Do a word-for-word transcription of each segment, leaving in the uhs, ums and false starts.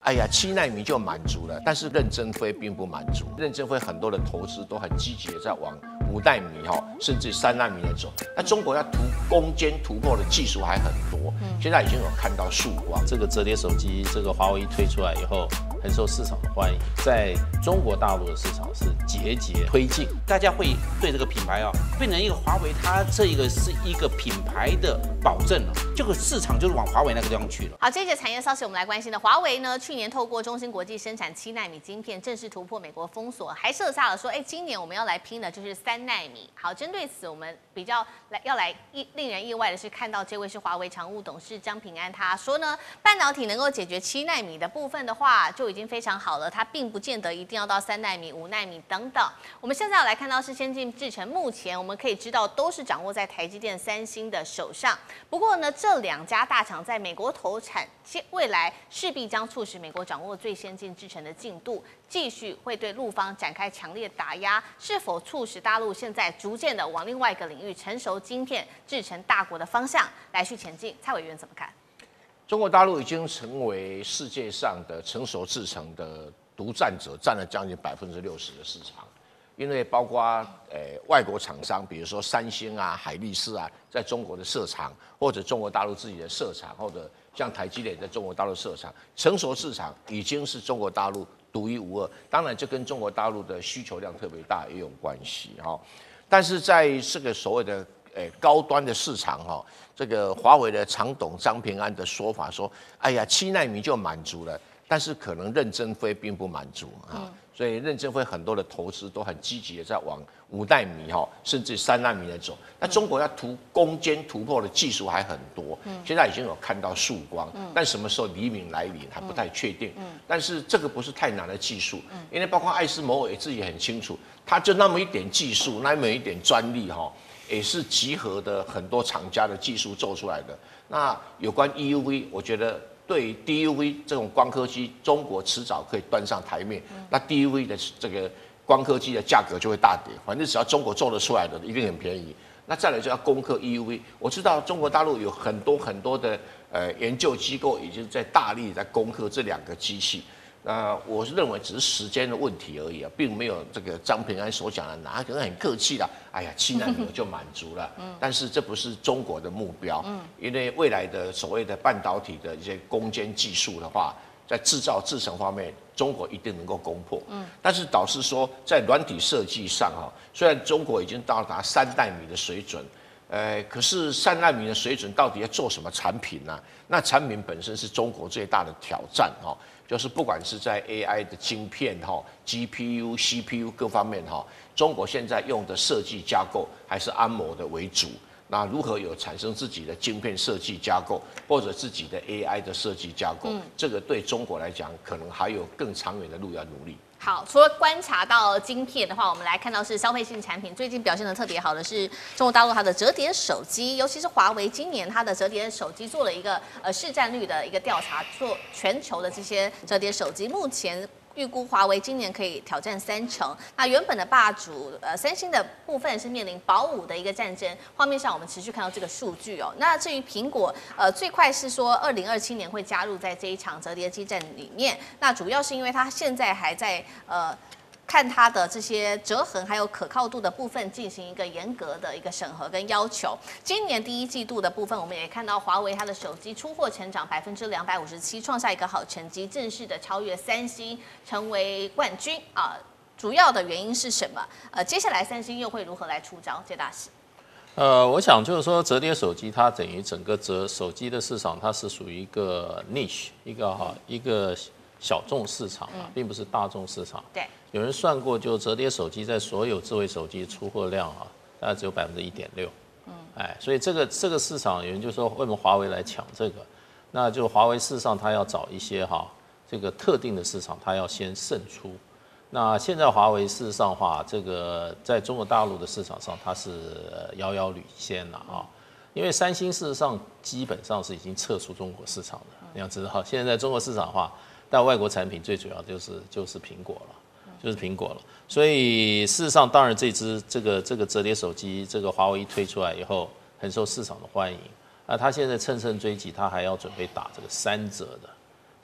哎呀，七奈米就满足了，但是任正非并不满足。任正非很多的投资都很积极的在往五奈米哈，甚至三奈米的走。那中国要突攻坚突破的技术还很多，现在已经有看到曙光。 这个折叠手机，这个华为推出来以后，很受市场的欢迎，在中国大陆的市场是节节推进。 大家会对这个品牌啊，变成一个华为，它这个是一个品牌的保证了，这个市场就是往华为那个地方去了。 好，这一节产业消息我们来关心的，华为呢，去年透过中芯国际生产七奈米晶片，正式突破美国封锁，还设下了说，哎，今年我们要来拼的就是三奈米。好，针对此，我们比较来要来意令人意外的是，看到这位是华为常务董事张平安，他说呢，半导体能够解决七奈米的部分的话，就已经非常好了，它并不见得一定要到三奈米、五奈米等等。我们现在要来看到是先进制程，目前我们可以知道都是掌握在台积电、三星的手上。不过呢，这两家大厂在美国投产，未来势必将促使美国掌握最先进制程的进度，继续会对陆方展开强烈打压，是否促使大陆现在逐渐的往另外一个领域成熟晶片制程大国的方向来去前进？蔡委员怎么看？ 中国大陆已经成为世界上的成熟制程的独占者，占了将近百分之六十的市场。因为包括呃外国厂商，比如说三星啊、海力士啊，在中国的设厂，或者中国大陆自己的设厂，或者像台积电在中国大陆设厂，成熟市场已经是中国大陆独一无二。当然，这跟中国大陆的需求量特别大也有关系哈。但是在这个所谓的呃高端的市场哈，这个华为的常董张平安的说法说，哎呀，七奈米就满足了。但是可能任正非并不满足啊，所以任正非很多的投资都很积极的在往五奈米哈，甚至三奈米的走。那中国要突攻坚突破的技术还很多，现在已经有看到曙光，但什么时候黎明来临还不太确定。但是这个不是太难的技术，因为包括艾斯摩尔也自己很清楚，他就那么一点技术，那么一点专利哈，也是集合的很多厂家的技术做出来的。那有关 E U V， 我觉得。对 D U V 这种光刻机，中国迟早可以端上台面。那 D U V 的这个光刻机的价格就会大跌，反正只要中国做得出来的，一定很便宜。那再来就要攻克 E U V。我知道中国大陆有很多很多的呃研究机构已经在大力在攻克这两个机器。那我是认为只是时间的问题而已啊，并没有这个张平安所讲的哪可能很客气啦，哎呀七奈米就满足了。但是这不是中国的目标，因为未来的所谓的半导体的一些攻坚技术的话，在制造制程方面，中国一定能够攻破。但是导致说在软体设计上哈，虽然中国已经到达三奈米的水准。呃，可是三奈米的水准到底要做什么产品呢？那产品本身是中国最大的挑战哈，就是不管是在 A I 的晶片哈、G P U、C P U 各方面哈，中国现在用的设计架构还是安谋的为主。那如何有产生自己的晶片设计架构，或者自己的 A I 的设计架构？嗯、这个对中国来讲，可能还有更长远的路要努力。 好，除了观察到晶片的话，我们来看到是消费性产品最近表现的特别好的是中国大陆它的折叠手机，尤其是华为今年它的折叠手机做了一个呃市占率的一个调查，做全球的这些折叠手机，目前。预估华为今年可以挑战三成。那原本的霸主呃三星的部分是面临保五的一个战争。画面上我们持续看到这个数据哦。那至于苹果，呃最快是说二零二七年会加入在这一场折叠机战里面。那主要是因为它现在还在呃。看它的这些折痕还有可靠度的部分进行一个严格的一个审核跟要求。今年第一季度的部分，我们也看到华为它的手机出货成长百分之两百五十七，创下一个好成绩，正式的超越三星，成为冠军啊。主要的原因是什么？呃，接下来三星又会如何来出招？谢大使。 呃，我想就是说，折叠手机它等于整个折手机的市场，它是属于一个 niche， 一个哈一个小众市场啊，并不是大众市场。 对。 有人算过，就折叠手机在所有智慧手机出货量啊，大概只有百分之一点六。嗯，哎，所以这个这个市场，有人就说，为什么华为来抢这个？那就华为事实上它要找一些哈这个特定的市场，它要先胜出。那现在华为事实上的话，这个在中国大陆的市场上，它是遥遥领先了啊。因为三星事实上基本上是已经撤出中国市场的，你要知道，现在在中国市场的话，但外国产品最主要就是就是苹果了。就是苹果了，所以事实上，当然这支这个这个折叠手机，这个华为一推出来以后，很受市场的欢迎。啊，它现在乘胜追击，它还要准备打这个三折的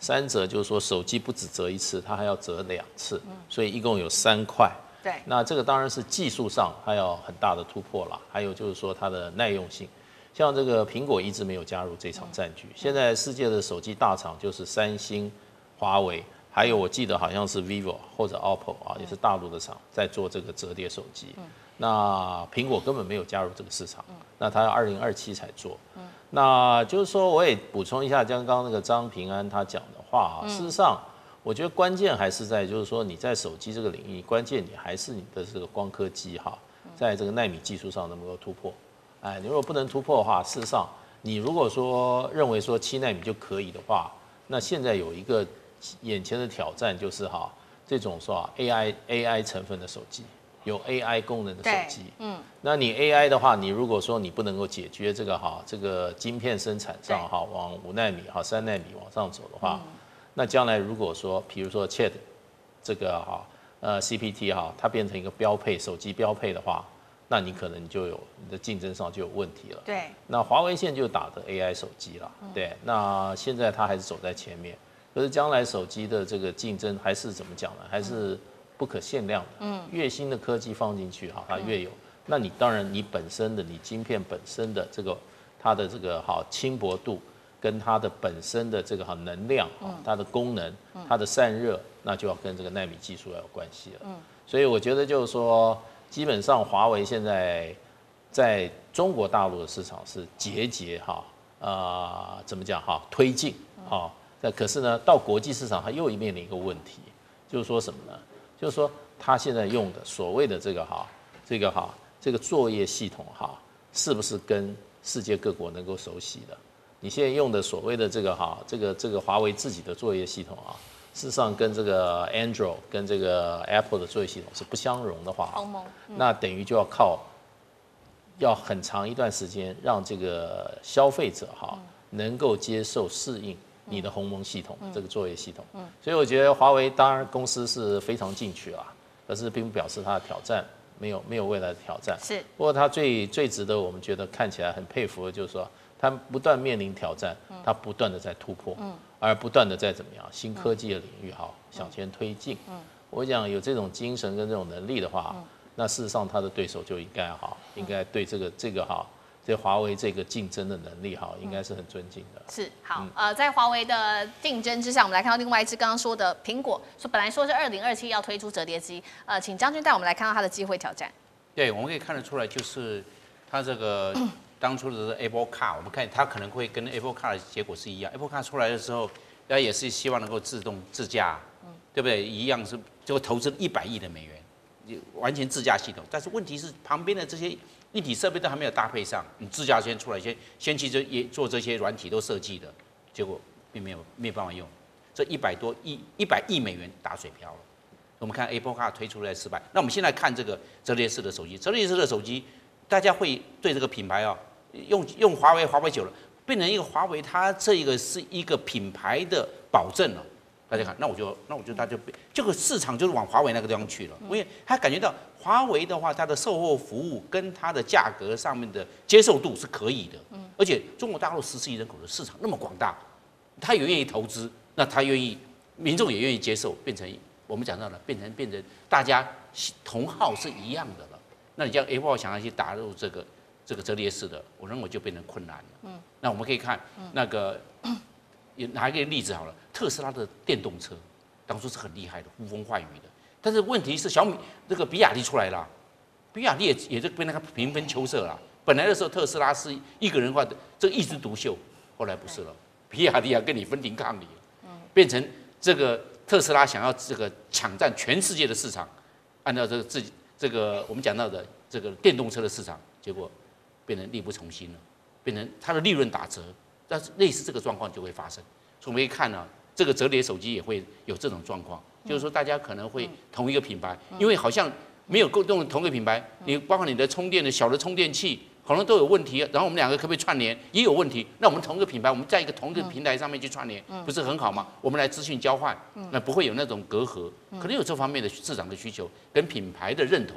三折就是说手机不只折一次，它还要折两次，所以一共有三块。 对， 那这个当然是技术上它要很大的突破了，还有就是说它的耐用性。像这个苹果一直没有加入这场战局，现在世界的手机大厂就是三星、华为，还有我记得好像是 vivo 或者 O P P O 啊，也是大陆的厂在做这个折叠手机。那苹果根本没有加入这个市场，那它要二零二七才做。那就是说，我也补充一下，像刚刚那个张平安他讲的话啊，事实上，我觉得关键还是在就是说你在手机这个领域，关键你还是你的这个光刻机哈，在这个奈米技术上能不能够突破。哎，你如果不能突破的话，事实上，你如果说认为说七纳米就可以的话，那现在有一个眼前的挑战就是哈，这种说啊 A I A I 成分的手机，有 A I 功能的手机，嗯，那你 A I 的话，你如果说你不能够解决这个哈，这个晶片生产上哈，往五纳米哈、三纳米往上走的话，嗯、那将来如果说，比如说 Chat 这个哈，呃 C P T 哈，它变成一个标配手机标配的话。那你可能就有你的竞争上就有问题了。 对。 那华为现在就打的 A I 手机了，嗯、对。那现在它还是走在前面，可是将来手机的这个竞争还是怎么讲呢？还是不可限量的。嗯。越新的科技放进去哈，它越有。嗯、那你当然你本身的你晶片本身的这个它的这个好轻薄度跟它的本身的这个好能量啊，它的功能、它的散热，那就要跟这个奈米技术要有关系了。嗯。所以我觉得就是说。基本上，华为现在在中国大陆的市场是节节哈，呃，怎么讲哈，推进哈。那可是呢，到国际市场，它又面临一个问题，就是说什么呢？就是说，它现在用的所谓的这个哈，这个哈，这个作业系统哈，是不是跟世界各国能够熟悉的？你现在用的所谓的这个哈，这个这个华为自己的作业系统啊。事实上，跟这个 Android 跟这个 Apple 的作业系统是不相容的话，嗯、那等于就要靠要很长一段时间，让这个消费者哈、嗯、能够接受适应你的鸿蒙系统、嗯、这个作业系统。嗯、所以我觉得华为当然公司是非常进取啦，可是并不表示它的挑战没有没有未来的挑战。 是。 不过它最最值得我们觉得看起来很佩服的就是说，它不断面临挑战，它不断的在突破。嗯而不断的在怎么样新科技的领域哈向前推进，嗯，我讲有这种精神跟这种能力的话，嗯、那事实上他的对手就应该哈，应该对这个这个哈，对华为这个竞争的能力哈，应该是很尊敬的。 是好，嗯、呃，在华为的竞争之下，我们来看到另外一支刚刚说的苹果，说本来说是二零二七要推出折叠机，呃，请将军带我们来看到它的机会挑战。 对，我们可以看得出来，就是它这个。当初的 Apple Car， 我们看它可能会跟 Apple Car 的结果是一样。Apple Car 出来的时候，它也是希望能够自动自驾，嗯、对不对？一样是就投资一百亿的美元，完全自驾系统。但是问题是，旁边的这些硬体设备都还没有搭配上，你自驾先出来，先先去这也做这些软体都设计的，结果并没有没有办法用。这一百多亿一百亿美元打水漂了。我们看 Apple Car 推出来失败，那我们现在看这个折叠式的手机，折叠式的手机，大家会对这个品牌啊。用用华为，华为久了，变成一个华为，它这个是一个品牌的保证了。大家看，那我就那我就它就这个市场就是往华为那个地方去了，因为他感觉到华为的话，它的售后服务跟它的价格上面的接受度是可以的。而且中国大陆十四亿人口的市场那么广大，他也愿意投资，那他愿意，民众也愿意接受，变成我们讲到了，变成变成大家同好是一样的了。那你像 Apple 想要去打入这个。这个折叠式的，我认为就变成困难了。嗯，那我们可以看那个，也拿一个例子好了，特斯拉的电动车，当初是很厉害的，呼风唤雨的。但是问题是小米这个比亚迪出来了，比亚迪也也就被那个平分秋色了。本来的时候特斯拉是一个人话的这个一枝独秀，后来不是了，比亚迪要跟你分庭抗礼，变成这个特斯拉想要这个抢占全世界的市场，按照这个自己这个我们讲到的这个电动车的市场，结果。变成力不从心了，变成它的利润打折，但是类似这个状况就会发生。所以我们可以看呢、啊，这个折叠手机也会有这种状况，就是说大家可能会同一个品牌，因为好像没有够用同一个品牌，你包括你的充电的小的充电器，可能都有问题，然后我们两个可不可以串联，也有问题。那我们同一个品牌，我们在一个同一个平台上面去串联，不是很好吗？我们来资讯交换，那不会有那种隔阂，可能有这方面的市场的需求跟品牌的认同。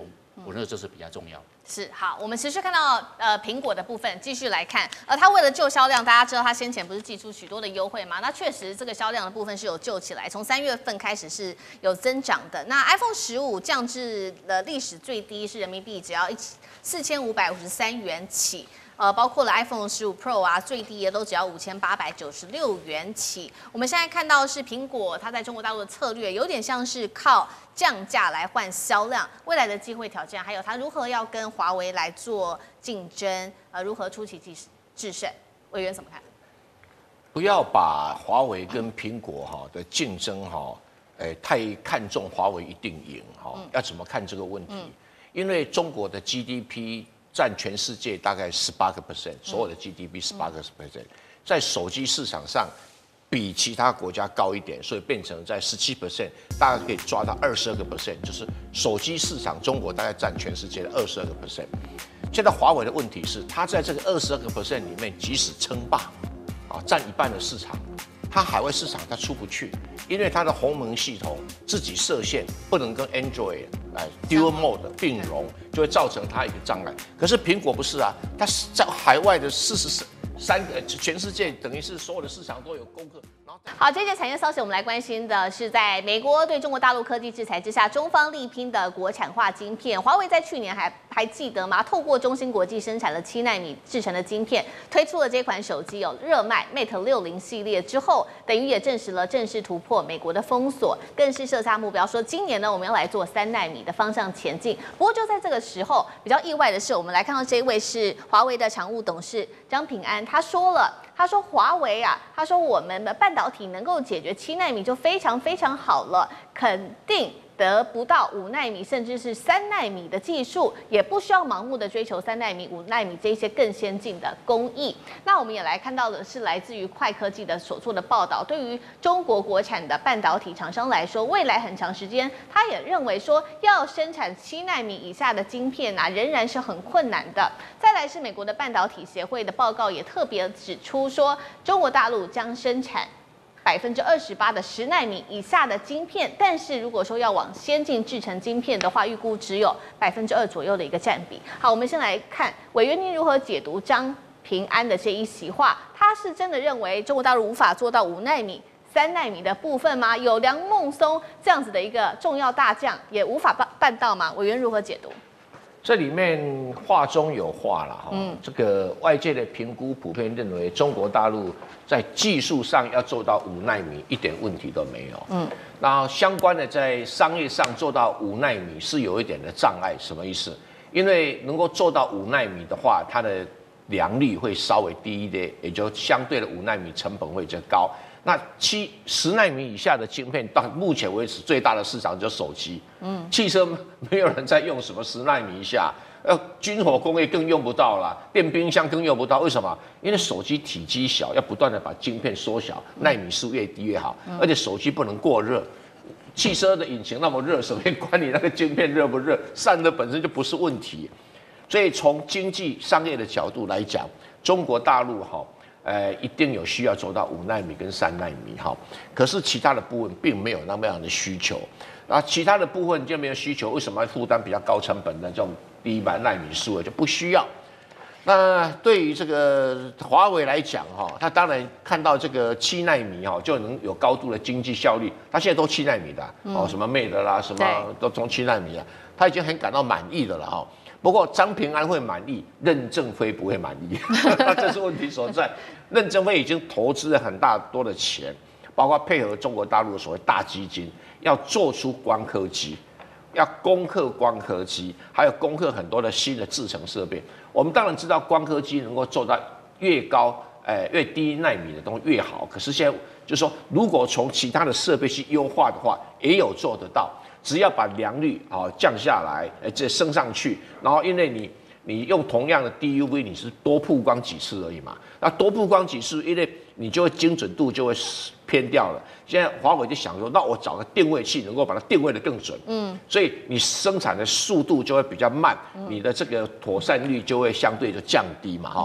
我认为这是比较重要的。 是好，我们持续看到呃苹果的部分，继续来看，呃，它为了救销量，大家知道它先前不是寄出许多的优惠吗？那确实这个销量的部分是有救起来，从三月份开始是有增长的。那 iPhone 十五降至了历史最低，是人民币只要一四千五百五十三元起。呃，包括了 iPhone 十五 Pro 啊，最低也都只要五千八百九十六元起。我们现在看到是苹果，它在中国大陆的策略有点像是靠降价来换销量，未来的机会挑战，还有它如何要跟华为来做竞争，呃，如何出奇制制胜，委员怎么看？ 不要把华为跟苹果哈的竞争哈，诶，太看重华为一定赢哈，要怎么看这个问题？因为中国的 G D P 占全世界大概十八个 percent， 所有的 G D P 十八个 percent， 在手机市场上比其他国家高一点，所以变成在十七 percent， 大概可以抓到二十二个 percent， 就是手机市场中国大概占全世界的二十二个 percent。现在华为的问题是，它在这个二十二个 percent 里面，即使称霸，啊，占一半的市场，它海外市场它出不去，因为它的鸿蒙系统自己设限，不能跟 Android 来 Dual Mode 并容，就会造成它一个障碍。可是苹果不是啊，它在海外的四十三个全世界等于是所有的市场都有攻克。 好，这些产业消息我们来关心的是，在美国对中国大陆科技制裁之下，中方力拼的国产化晶片。华为在去年还还记得吗？透过中芯国际生产了七奈米制成的晶片，推出了这款手机有热卖 Mate 六十系列之后，等于也证实了正式突破美国的封锁，更是设下目标，说今年呢我们要来做三奈米的方向前进。不过就在这个时候，比较意外的是，我们来看到这一位是华为的常务董事张平安，他说了。他说：“华为啊，他说我们的半导体能够解决七奈米就非常非常好了，肯定得不到五奈米甚至是三奈米的技术，也不需要盲目的追求三奈米、五奈米这些更先进的工艺。那我们也来看到的是来自于快科技的所做的报道，对于中国国产的半导体厂商来说，未来很长时间，他也认为说要生产七奈米以下的晶片啊，仍然是很困难的。再来是美国的半导体协会的报告也特别指出说，中国大陆将生产百分之二十八的十奈米以下的晶片，但是如果说要往先进制程晶片的话，预估只有百分之二左右的一个占比。好，我们先来看委员您如何解读张平安的这一席话，他是真的认为中国大陆无法做到五奈米、三奈米的部分吗？有梁孟松这样子的一个重要大将，也无法办办到吗？委员如何解读？ 这里面话中有话了哈，嗯，这个外界的评估普遍认为中国大陆在技术上要做到五奈米一点问题都没有，嗯，然后相关的在商业上做到五奈米是有一点的障碍，什么意思？因为能够做到五奈米的话，它的良率会稍微低一点，也就相对的五奈米成本会比较高。那七十奈米以下的晶片，到目前为止最大的市场就是手机。嗯，汽车没有人在用什么十奈米以下，呃，军火工业更用不到了，电冰箱更用不到。为什么？因为手机体积小，要不断的把晶片缩小，奈米数越低越好。而且手机不能过热，汽车的引擎那么热，谁会管你那个晶片热不热？散热本身就不是问题。所以从经济商业的角度来讲，中国大陆哈。呃，一定有需要做到五奈米跟三奈米哈，可是其他的部分并没有那么样的需求，然后其他的部分就没有需求，为什么要负担比较高成本的这种低百奈米数就不需要？那对于这个华为来讲哈，他当然看到这个七奈米哈就能有高度的经济效率，他现在都七奈米的哦，什么 Mate 啦，什么都从七奈米了，他已经很感到满意的了哈。不过张平安会满意，任正非不会满意，这是问题所在。任正非已经投资了很大多的钱，包括配合中国大陆的所谓大基金，要做出光刻机，要攻克光刻机，还有攻克很多的新的制程设备。我们当然知道光刻机能够做到越高，呃越低奈米的东西越好。可是现在就是说，如果从其他的设备去优化的话，也有做得到。只要把良率啊降下来，呃，这升上去，然后因为你你用同样的 D U V， 你是多曝光几次而已嘛，那多曝光几次，因为你就会精准度就会偏掉了。现在华为就想说，那我找个定位器能够把它定位得更准，嗯，所以你生产的速度就会比较慢，嗯、你的这个妥善率就会相对就降低嘛，哈、嗯。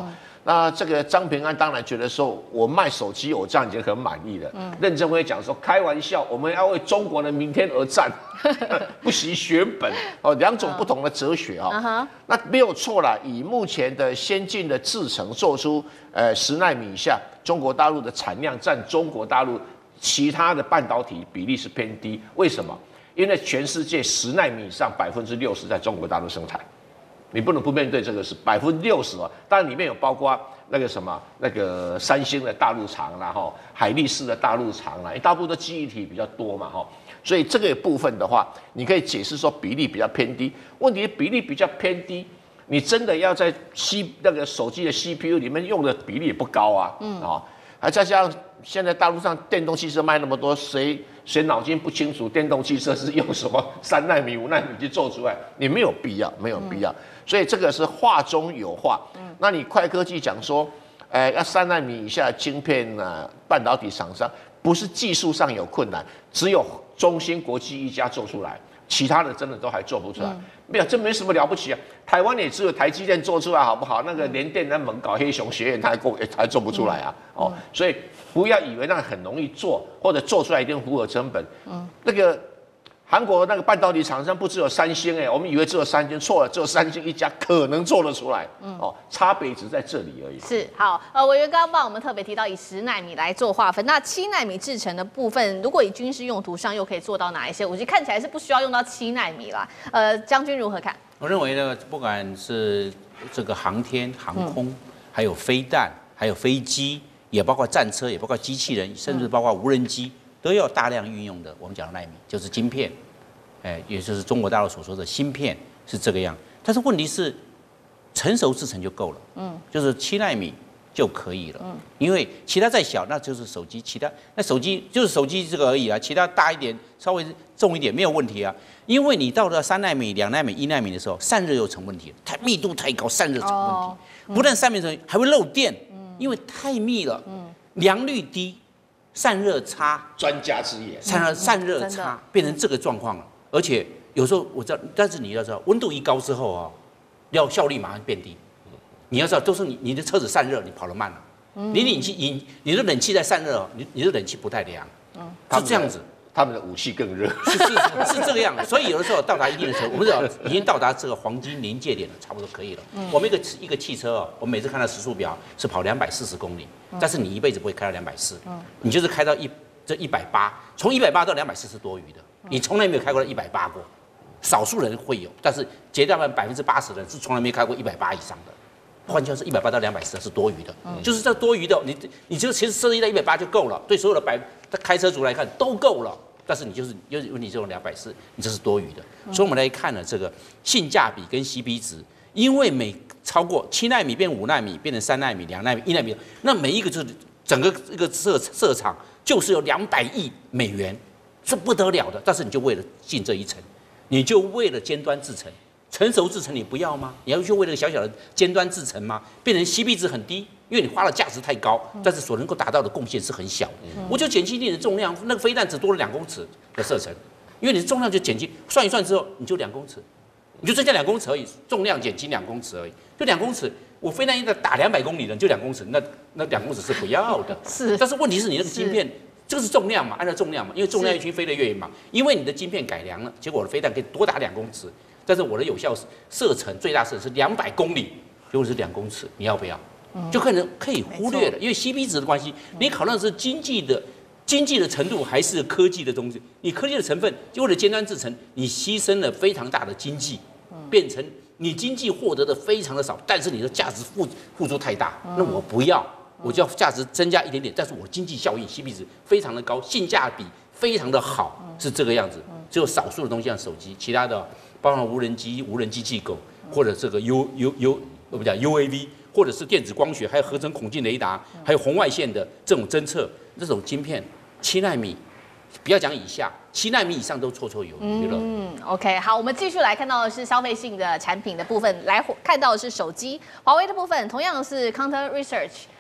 那这个张平安当然觉得说，我卖手机我这样已经很满意了。嗯，任正非讲说，开玩笑，我们要为中国的明天而战，不惜血本哦，两种不同的哲学哦。Uh-huh. 那没有错啦，以目前的先进的制程做出呃十奈米以下，中国大陆的产量占中国大陆其他的半导体比例是偏低。为什么？因为全世界十奈米以上百分之六十在中国大陆生产。你不能不面对这个是百分之六十哦，当然里面有包括那个什么那个三星的大陆厂啦，哈，海力士的大陆厂啦，大部分都记忆体比较多嘛，哈，所以这个部分的话，你可以解释说比例比较偏低。问题比例比较偏低，你真的要在 C 那个手机的 C P U 里面用的比例也不高啊，嗯啊，还再加上现在大陆上电动汽车卖那么多，谁谁脑筋不清楚电动汽车是用什么三奈米、五奈米去做出来，你没有必要，没有必要。嗯，所以这个是话中有话。嗯，那你快科技讲说，呃，要三奈米以下的晶片呢、啊，半导体厂商不是技术上有困难，只有中芯国际一家做出来，其他的真的都还做不出来。嗯，没有，这没什么了不起啊。台湾也只有台积电做出来，好不好？那个联电在猛搞黑熊学院，他还做还做不出来啊。嗯，哦，所以不要以为那个很容易做，或者做出来一定符合成本。嗯，那个。韩国那个半导体厂商不只有三星哎、欸，我们以为只有三星，错了，只有三星一家可能做得出来。嗯，哦，差别只在这里而已。 是好，呃，委员刚刚帮我们特别提到以十奈米来做划分，那七奈米制程的部分，如果以军事用途上又可以做到哪一些？我觉得看起来是不需要用到七奈米啦。呃，将军如何看？ 我认为呢，不管是这个航天、航空，嗯、还有飞弹，还有飞机，也包括战车，也包括机器人，甚至包括无人机。都要大量运用的，我们讲的奈米就是晶片，哎，也就是中国大陆所说的芯片是这个样。但是问题是，成熟制程就够了，嗯，就是七奈米就可以了，嗯，因为其他再小那就是手机，其他那手机就是手机这个而已啊，其他大一点稍微重一点没有问题啊。因为你到了三奈米、两奈米、一奈米的时候，散热又成问题，太密度太高，散热成问题，哦嗯、不但散热成还会漏电，嗯，因为太密了，嗯，良率低。散热差， 专家之言。 散热散热差变成这个状况了，而且有时候我知道，但是你要知道，温度一高之后啊，要效率马上变低。你要知道，都是你你的车子散热，你跑得慢了。你冷气你你的冷气在散热，你你的冷气不太凉，是这样子。 他们的武器更热， 是是是这个样子。所以有的时候到达一定的时候，我们知道已经到达这个黄金临界点了，差不多可以了。嗯、我们一个一个汽车哦，我们每次看到时速表是跑两百四十公里，嗯、但是你一辈子不会开到两百四，你就是开到一这一百八，从一百八到两百四是多余的，你从来没有开过一百八过，少数人会有，但是绝大部分百分之八十的人是从来没开过一百八以上的。换句话说，一百八到两百四是多余的，嗯、就是这多余的，你你这个其实设计到一百八就够了，对所有的百开车族来看都够了。但是你就是有问题，这种两百四，你这是多余的。嗯、所以我们来看了这个性价比跟 C P 值，因为每超过七奈米变五奈米，变成三奈米、两奈米、一奈米，那每一个就是整个这个设设厂就是有两百亿美元，是不得了的。但是你就为了进这一层，你就为了尖端制程。成熟制程你不要吗？你要去为了小小的尖端制程吗？变成 C P 值很低，因为你花的价值太高，但是所能够达到的贡献是很小。嗯、我就减轻你的重量，那个飞弹只多了两公尺的射程，因为你的重量就减轻，算一算之后你就两公尺，你就增加两公尺而已，重量减轻两公尺而已，就两公尺。我飞弹一个打两百公里的就两公尺，那那两公尺是不要的。 是， 但是问题是你那个晶片。这个是重量嘛，按照重量嘛，因为重量越轻飞得越远嘛。因为你的晶片改良了，结果我的飞弹可以多打两公尺，但是我的有效射程最大射程是两百公里，结果是两公尺，你要不要？嗯、就可能可以忽略了，因为 C P 值的关系，你考虑的是经济的经济的程度还是科技的东西？你科技的成分，就为了尖端制程，你牺牲了非常大的经济，变成你经济获得的非常的少，但是你的价值付付出太大，那我不要。我就要价值增加一点点，但是我的经济效益 C P 值非常的高，性价比非常的好，是这个样子。只有少数的东西像手机，其他的包括无人机、无人机器狗，或者这个 U U U 我们讲 U A V， 或者是电子光学，还有合成孔径雷达，还有红外线的这种侦测，这种晶片，七奈米，不要讲以下，七奈米以上都绰绰有余了。 嗯 ，OK， 好，我们继续来看到的是消费性的产品的部分，来看到的是手机，华为的部分同样是 Counter Research。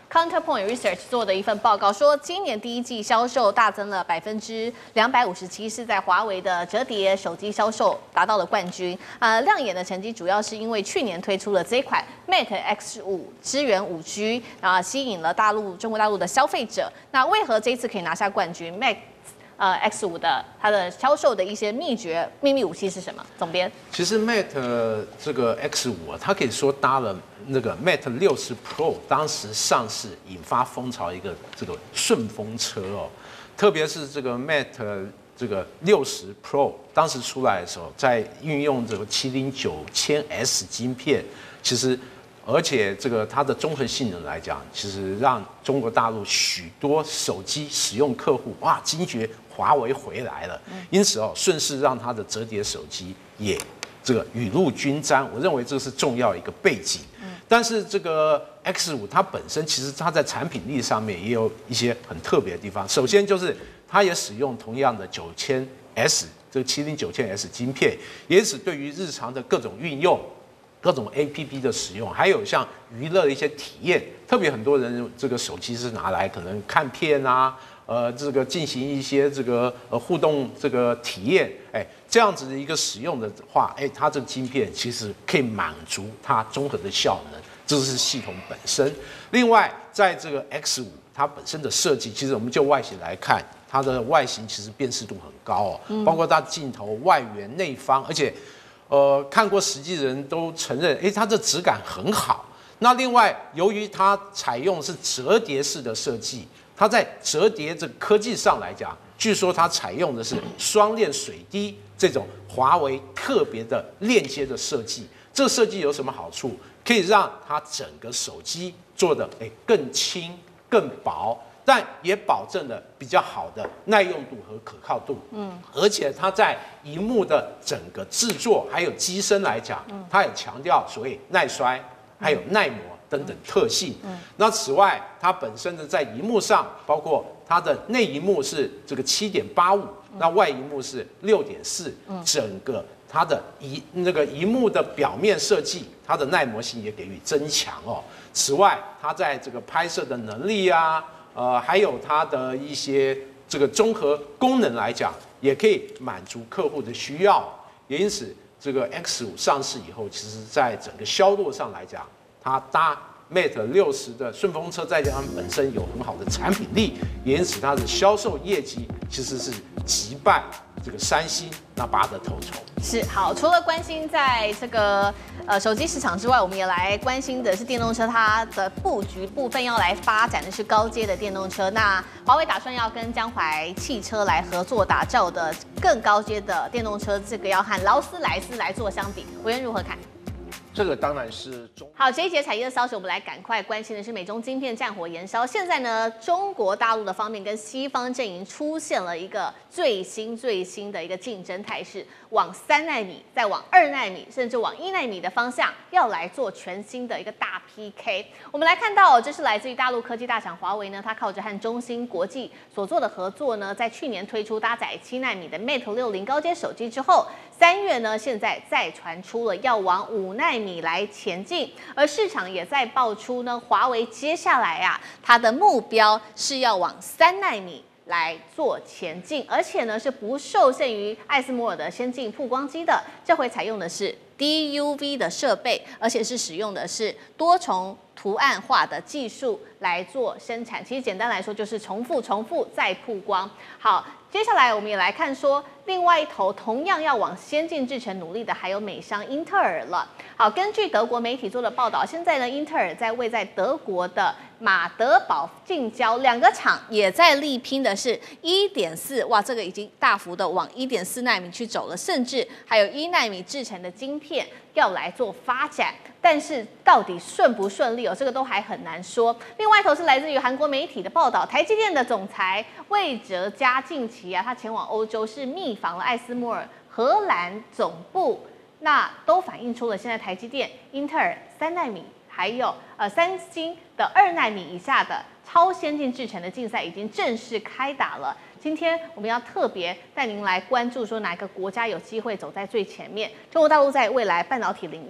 Counterpoint Research 做的一份报告，说今年第一季销售大增了百分之两百五十七，是在华为的折叠手机销售达到了冠军。呃，亮眼的成绩主要是因为去年推出了这款 Mate X 五支援 五 G， 啊，吸引了大陆中国大陆的消费者。那为何这一次可以拿下冠军 ？Mate 呃 X 五的它的销售的一些秘诀、秘密武器是什么？总编， 其实 Mate 这个 X 五啊，它可以说搭了那个 Mate 六十 Pro 当时上市引发风潮一个这个顺风车哦，特别是这个 Mate 这个六十 Pro 当时出来的时候，在运用这个麒麟九千 S 晶片，其实。而且这个它的综合性能来讲，其实让中国大陆许多手机使用客户哇惊觉华为回来了，因此哦顺势让它的折叠手机也这个雨露均沾。我认为这是重要一个背景。但是这个 X 五它本身其实它在产品力上面也有一些很特别的地方。首先就是它也使用同样的九千 S 这个麒麟九千 S 晶片，因此对于日常的各种运用。各种 A P P 的使用，还有像娱乐的一些体验，特别很多人这个手机是拿来可能看片啊，呃，这个进行一些这个呃互动这个体验，哎，这样子的一个使用的话，哎，它这个晶片其实可以满足它综合的效能，这是系统本身。另外，在这个 X 五它本身的设计，其实我们就外形来看，它的外形其实辨识度很高哦，包括它镜头外圆内方，而且。呃，看过实际的人都承认，哎，它的质感很好。那另外，由于它采用是折叠式的设计，它在折叠这个科技上来讲，据说它采用的是双链水滴这种华为特别的链接的设计。这个设计有什么好处？可以让它整个手机做的哎更轻、更薄。但也保证了比较好的耐用度和可靠度，嗯，而且它在萤幕的整个制作还有机身来讲，它也强调所谓耐摔还有耐磨等等特性。嗯，那此外，它本身的在萤幕上，包括它的内萤幕是这个七点八五，那外萤幕是六点四，整个它的荧那个萤幕的表面设计，它的耐磨性也给予增强哦。此外，它在这个拍摄的能力啊。呃，还有它的一些这个综合功能来讲，也可以满足客户的需要。也因此，这个 X 五上市以后，其实在整个销路上来讲，它搭 Mate 六十的顺风车，再加上本身有很好的产品力，也因此它的销售业绩其实是击败这个三星那拔得头筹。 是好，除了关心在这个呃手机市场之外，我们也来关心的是电动车它的布局部分，要来发展的是高阶的电动车。那华为打算要跟江淮汽车来合作打造的更高阶的电动车，这个要和劳斯莱斯来做相比，委员如何看？ 这个当然是中好，这一节产业的消息，我们来赶快关心的是美中晶片战火延烧。现在呢，中国大陆的方面跟西方阵营出现了一个最新最新的一个竞争态势，往三奈米，再往二奈米，甚至往一奈米的方向，要来做全新的一个大 P K。我们来看到、哦，这是来自于大陆科技大厂华为呢，它靠着和中芯国际所做的合作呢，在去年推出搭载七奈米的 Mate 六十高阶手机之后，三月呢，现在再传出了要往五奈米来前进，而市场也在爆出呢，华为接下来啊，它的目标是要往三奈米来做前进，而且呢是不受限于艾斯摩尔的先进曝光机的，这回采用的是 D U V 的设备，而且是使用的是多重图案化的技术来做生产。其实简单来说就是重复、重复再曝光。好。接下来我们也来看说，另外一头同样要往先进制程努力的还有美商英特尔了。好，根据德国媒体做的报道，现在呢，英特尔在位在德国的马德堡近郊两个厂也在力拼的是一点四，哇，这个已经大幅的往一点四奈米去走了，甚至还有一奈米制程的晶片要来做发展。但是到底顺不顺利哦，这个都还很难说。另外一头是来自于韩国媒体的报道，台积电的总裁魏哲嘉近期啊，他前往欧洲是密访了艾斯摩尔荷兰总部，那都反映出了现在台积电、英特尔三奈米，还有呃三星的二奈米以下的超先进制程的竞赛已经正式开打了。今天我们要特别带您来关注说哪个国家有机会走在最前面。中国大陆在未来半导体领域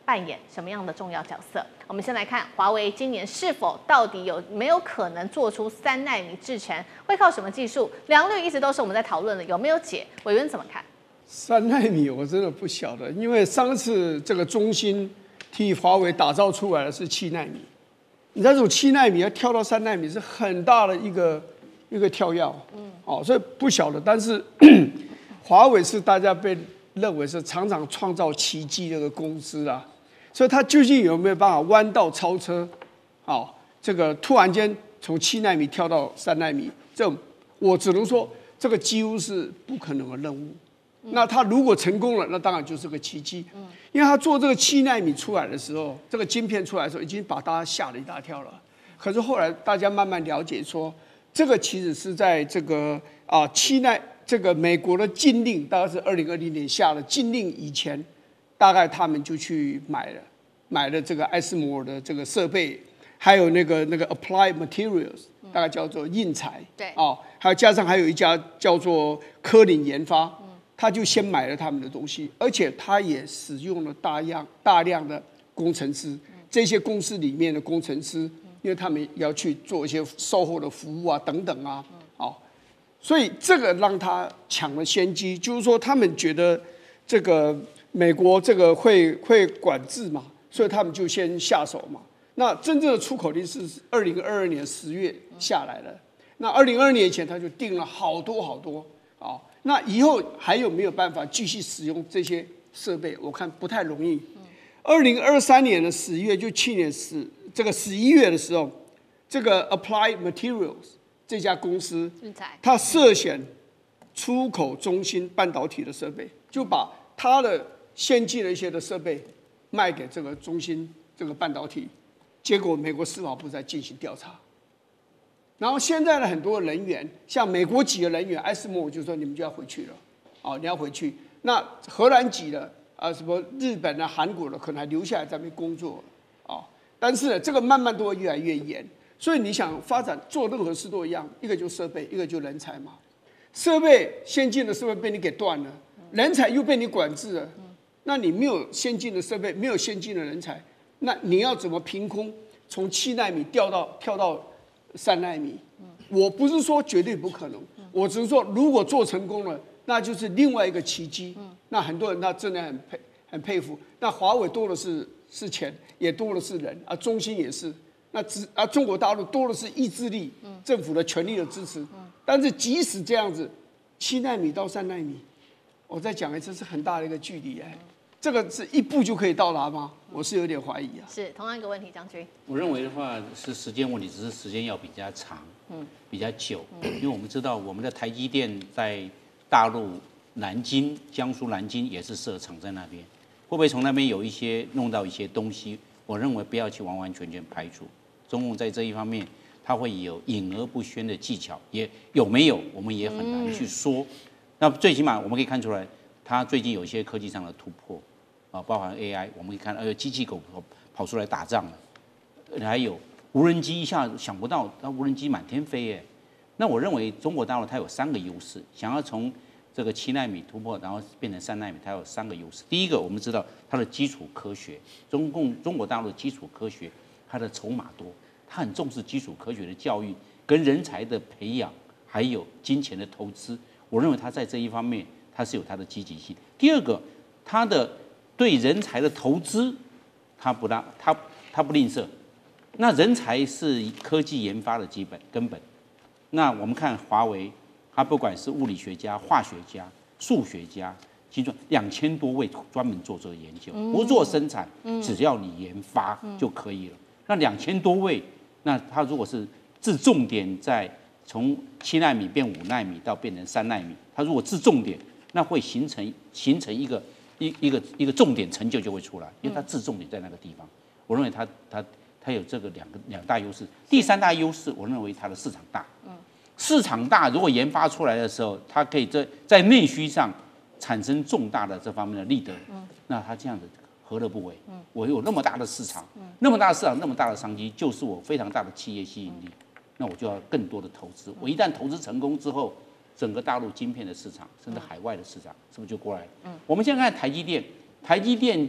扮演什么样的重要角色？我们先来看华为今年是否到底有没有可能做出三奈米制程，会靠什么技术？良率一直都是我们在讨论的，有没有解？委员怎么看？ 三奈米我真的不晓得，因为上次这个中芯替华为打造出来的是七奈米，你这种七奈米要跳到三奈米是很大的一个一个跳跃，嗯，哦，所以不晓得，但是华为是大家被认为是常常创造奇迹的一个公司啊，所以它究竟有没有办法弯道超车？哦，这个突然间从七奈米跳到三奈米，这种我只能说这个几乎是不可能的任务。那他如果成功了，那当然就是个奇迹。因为他做这个七奈米出来的时候，这个晶片出来的时候，已经把大家吓了一大跳了。可是后来大家慢慢了解说，这个其实是在这个啊七奈这个美国的禁令，大概是二零二零年下的禁令以前，大概他们就去买了买了这个艾斯摩尔的这个设备，还有那个那个 Applied Materials， 大概叫做印材， 对， 哦，还有加上还有一家叫做科林研发。他就先买了他们的东西，而且他也使用了大量大量的工程师，这些公司里面的工程师，因为他们要去做一些售后的服务啊等等啊，哦，所以这个让他抢了先机，就是说他们觉得这个美国这个会会管制嘛，所以他们就先下手嘛。那真正的出口令是二零二二年十月下来了，那二零二二年前他就订了好多好多啊。哦，那以后还有没有办法继续使用这些设备？我看不太容易。二零二三年的十月，就去年十这个十一月的时候，这个 Applied Materials 这家公司，它涉嫌出口中芯半导体的设备，就把它的先进的一些的设备卖给这个中芯这个半导体，结果美国司法部在进行调查。然后现在的很多人员，像美国籍的人员，艾斯摩就说你们就要回去了，哦，你要回去。那荷兰籍的啊，什么日本的、韩国的，可能还留下来在那边工作，哦。但是呢，这个慢慢都会越来越严。所以你想发展做任何事都一样，一个就设备，一个就人才嘛。设备先进的设备被你给断了，人才又被你管制了，那你没有先进的设备，没有先进的人才，那你要怎么凭空从七奈米调到跳到三奈米？我不是说绝对不可能，我只是说如果做成功了，那就是另外一个奇迹。那很多人他真的很佩很佩服。那华为多的是是钱，也多的是人啊，中芯也是。那只啊，中国大陆多的是意志力，政府的全力的支持。但是即使这样子，七奈米到三奈米，我再讲一次，是很大的一个距离哎。这个是一步就可以到达吗？我是有点怀疑啊。 是同样一个问题，将军。 我认为的话是时间问题，只是时间要比较长，嗯，比较久，嗯，因为我们知道我们的台积电在大陆南京、江苏南京也是设厂在那边，会不会从那边有一些弄到一些东西？我认为不要去完完全全排除，中共在这一方面它会有隐而不宣的技巧，也有没有我们也很难去说。嗯、那最起码我们可以看出来，它最近有一些科技上的突破。啊，包含 A I， 我们可以看，呃，机器狗跑跑出来打仗了，还有无人机，一下想不到，那无人机满天飞耶。那我认为中国大陆它有三个优势，想要从这个七奈米突破，然后变成三奈米，它有三个优势。第一个，我们知道它的基础科学，中共中国大陆的基础科学，它的筹码多，它很重视基础科学的教育跟人才的培养，还有金钱的投资。我认为它在这一方面，它是有它的积极性。第二个，它的对人才的投资，它不大，它它不吝啬。那人才是科技研发的基本根本。那我们看华为，它不管是物理学家、化学家、数学家，精算两千多位专门做这个研究，不做生产，只要你研发就可以了。那两千多位，那它如果是置重点在从七奈米变五奈米到变成三奈米，它如果置重点，那会形成形成一个。一一个一个重点成就就会出来，因为它置重点在那个地方。我认为它它它有这个两个两大优势。第三大优势，我认为它的市场大。市场大，如果研发出来的时候，它可以在在内需上产生重大的这方面的利得。那它这样子何乐不为？我有那么大的市场，那么大的市场，那么大的商机，就是我非常大的企业吸引力。那我就要更多的投资。我一旦投资成功之后，整个大陆晶片的市场，甚至海外的市场，是不是就过来？嗯，我们现在看台积电，台积电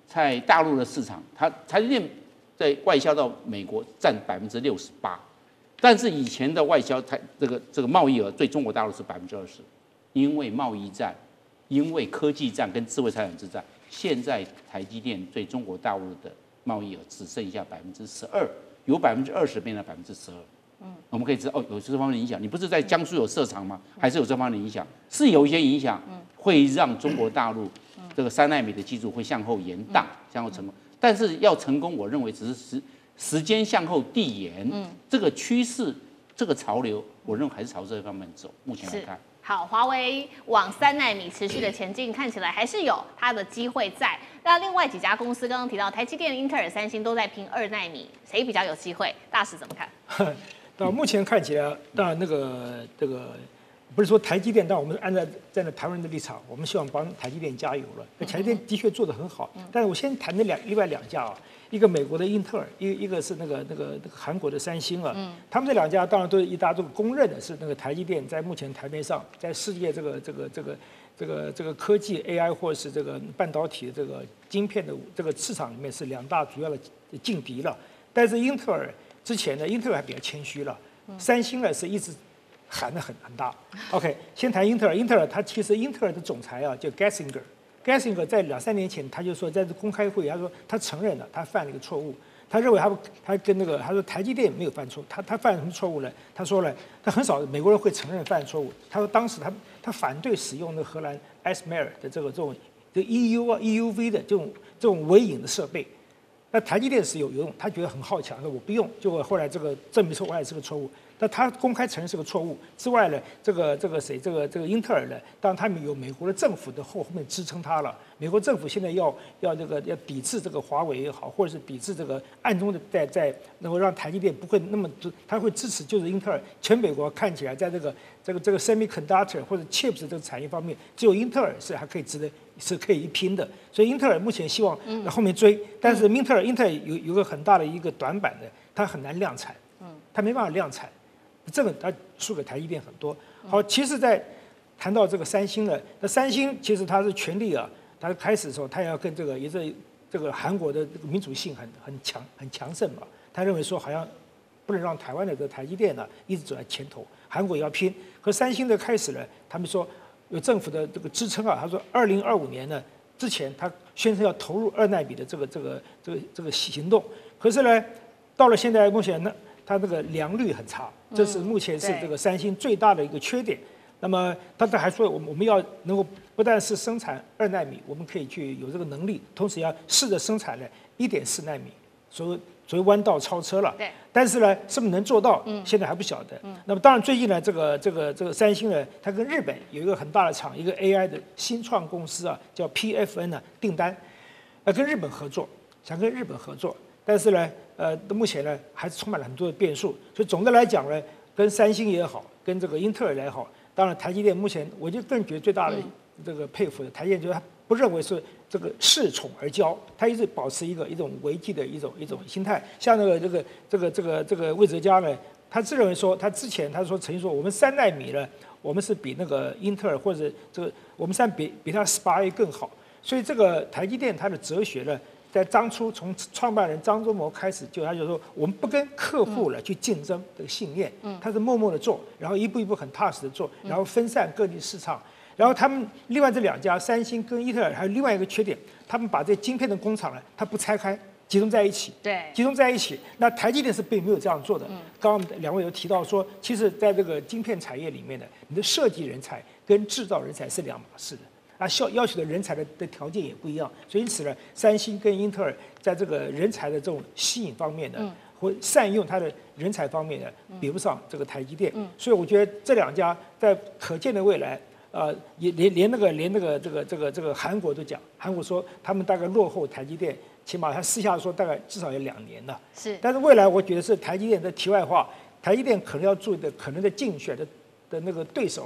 在大陆的市场，它台积电在外销到美国占百分之六十八，但是以前的外销台这个这个贸易额对中国大陆是百分之二十，因为贸易战，因为科技战跟智慧财产之战，现在台积电对中国大陆的贸易额只剩下百分之十二，由百分之二十变成百分之十二。嗯，我们可以知道哦，有这方面的影响。你不是在江苏有设厂吗？还是有这方面的影响？是有一些影响，会让中国大陆这个三奈米的技术会向后延宕，向后成功。但是要成功，我认为只是时时间向后递延。嗯，这个趋势，这个潮流，我认为还是朝这方面走。目前来看。 好，华为往三奈米持续的前进，看起来还是有它的机会在。那另外几家公司刚刚提到，台积电、英特尔、三星都在拼二奈米，谁比较有机会？大使怎么看？ 到目前看起来，当然那个这个不是说台积电，但我们按照站在台湾人的立场，我们希望帮台积电加油了。台积电的确做得很好，但是我先谈那两另外两家啊，一个美国的英特尔，一一个是那个那个那个韩国的三星啊。嗯，他们这两家当然都是一大家都公认的是那个台积电在目前台面上，在世界这个这个这个这个这个科技 A I 或是这个半导体的这个晶片的这个市场里面是两大主要的劲敌了。但是英特尔之前呢，英特尔还比较谦虚了，三星呢是一直喊得很很大。OK， 先谈英特尔，英特尔它其实英特尔的总裁啊叫 Gessinger，Gessinger 在两三年前他就说在这公开会，他说他承认了他犯了一个错误，他认为他他跟那个他说台积电没有犯错，他他犯什么错误呢？他说了，他很少美国人会承认犯错误。他说当时他他反对使用那荷兰 ASML 的这个这种这 E U 啊 E U V 的这种这种微影的设备。那台积电是有用，他觉得很好强，说我不用，结果后来这个证明说我也是个错误。那他公开承认是个错误之外呢，这个这个谁，这个这个英特尔呢，当然他们有美国的政府的后后面支撑他了。美国政府现在要要这个要抵制这个华为也好，或者是抵制这个暗中的在在能够让台积电不会那么，他会支持就是英特尔。全美国看起来在这个这个这个 semiconductor 或者 chips 这个产业方面，只有英特尔是还可以值得是可以一拼的。所以英特尔目前希望后面追，但是英特尔英特尔有有个很大的一个短板的，它很难量产，它没办法量产。这个它输给台积电很多。好，其实，在谈到这个三星呢，那三星其实它是全力啊，它开始的时候，它要跟这个也是这个韩国的这个民主性很很强很强盛嘛，他认为说好像不能让台湾的这个台积电呢一直走在前头，韩国也要拼。可三星的开始呢，他们说有政府的这个支撑啊，他说二零二五年呢之前，他宣称要投入二奈米的这个这个这个这个行动，可是呢，到了现在目前呢。它这个良率很差，这是目前是这个三星最大的一个缺点。那么，他他还说，我们我们要能够不但是生产二奈米，我们可以去有这个能力，同时要试着生产呢一点四奈米，所谓所谓弯道超车了。 对。 但是呢，是不是能做到，现在还不晓得。嗯。那么，当然最近呢，这个这个这个三星呢，它跟日本有一个很大的厂，一个 A I 的新创公司啊，叫 P F N 呢订单，要跟日本合作，想跟日本合作。但是呢，呃，目前呢还是充满了很多的变数，所以总的来讲呢，跟三星也好，跟这个英特尔也好，当然台积电目前我就更觉得最大的这个佩服的，台积电就是他不认为是这个恃宠而骄，他一直保持一个一种危机的一种一种心态。像那个这个这个这个这个魏哲家呢，他自认为说，他之前他说曾经说我们三奈米呢，我们是比那个英特尔或者这个我们三比比他十八 A 更好，所以这个台积电它的哲学呢。在当初从创办人张忠谋开始，就他就说我们不跟客户了去竞争这个信念，他是默默的做，然后一步一步很踏实的做，然后分散各地市场，然后他们另外这两家三星跟英特尔还有另外一个缺点，他们把这晶片的工厂呢，它不拆开，集中在一起， 对， 集中在一起。那台积电是并没有这样做的。刚刚两位有提到说，其实在这个晶片产业里面呢，你的设计人才跟制造人才是两码事的。啊，要要求的人才的的条件也不一样，所以因此呢，三星跟英特尔在这个人才的这种吸引方面呢，嗯、或善用它的人才方面呢，比不上这个台积电。嗯、所以我觉得这两家在可见的未来，呃，也连连那个连那个这个这个这个韩国都讲，韩国说他们大概落后台积电，起码他私下说大概至少有两年了。 是， 但是未来我觉得是台积电的题外话，台积电可能要注意的可能的竞选的的那个对手呢。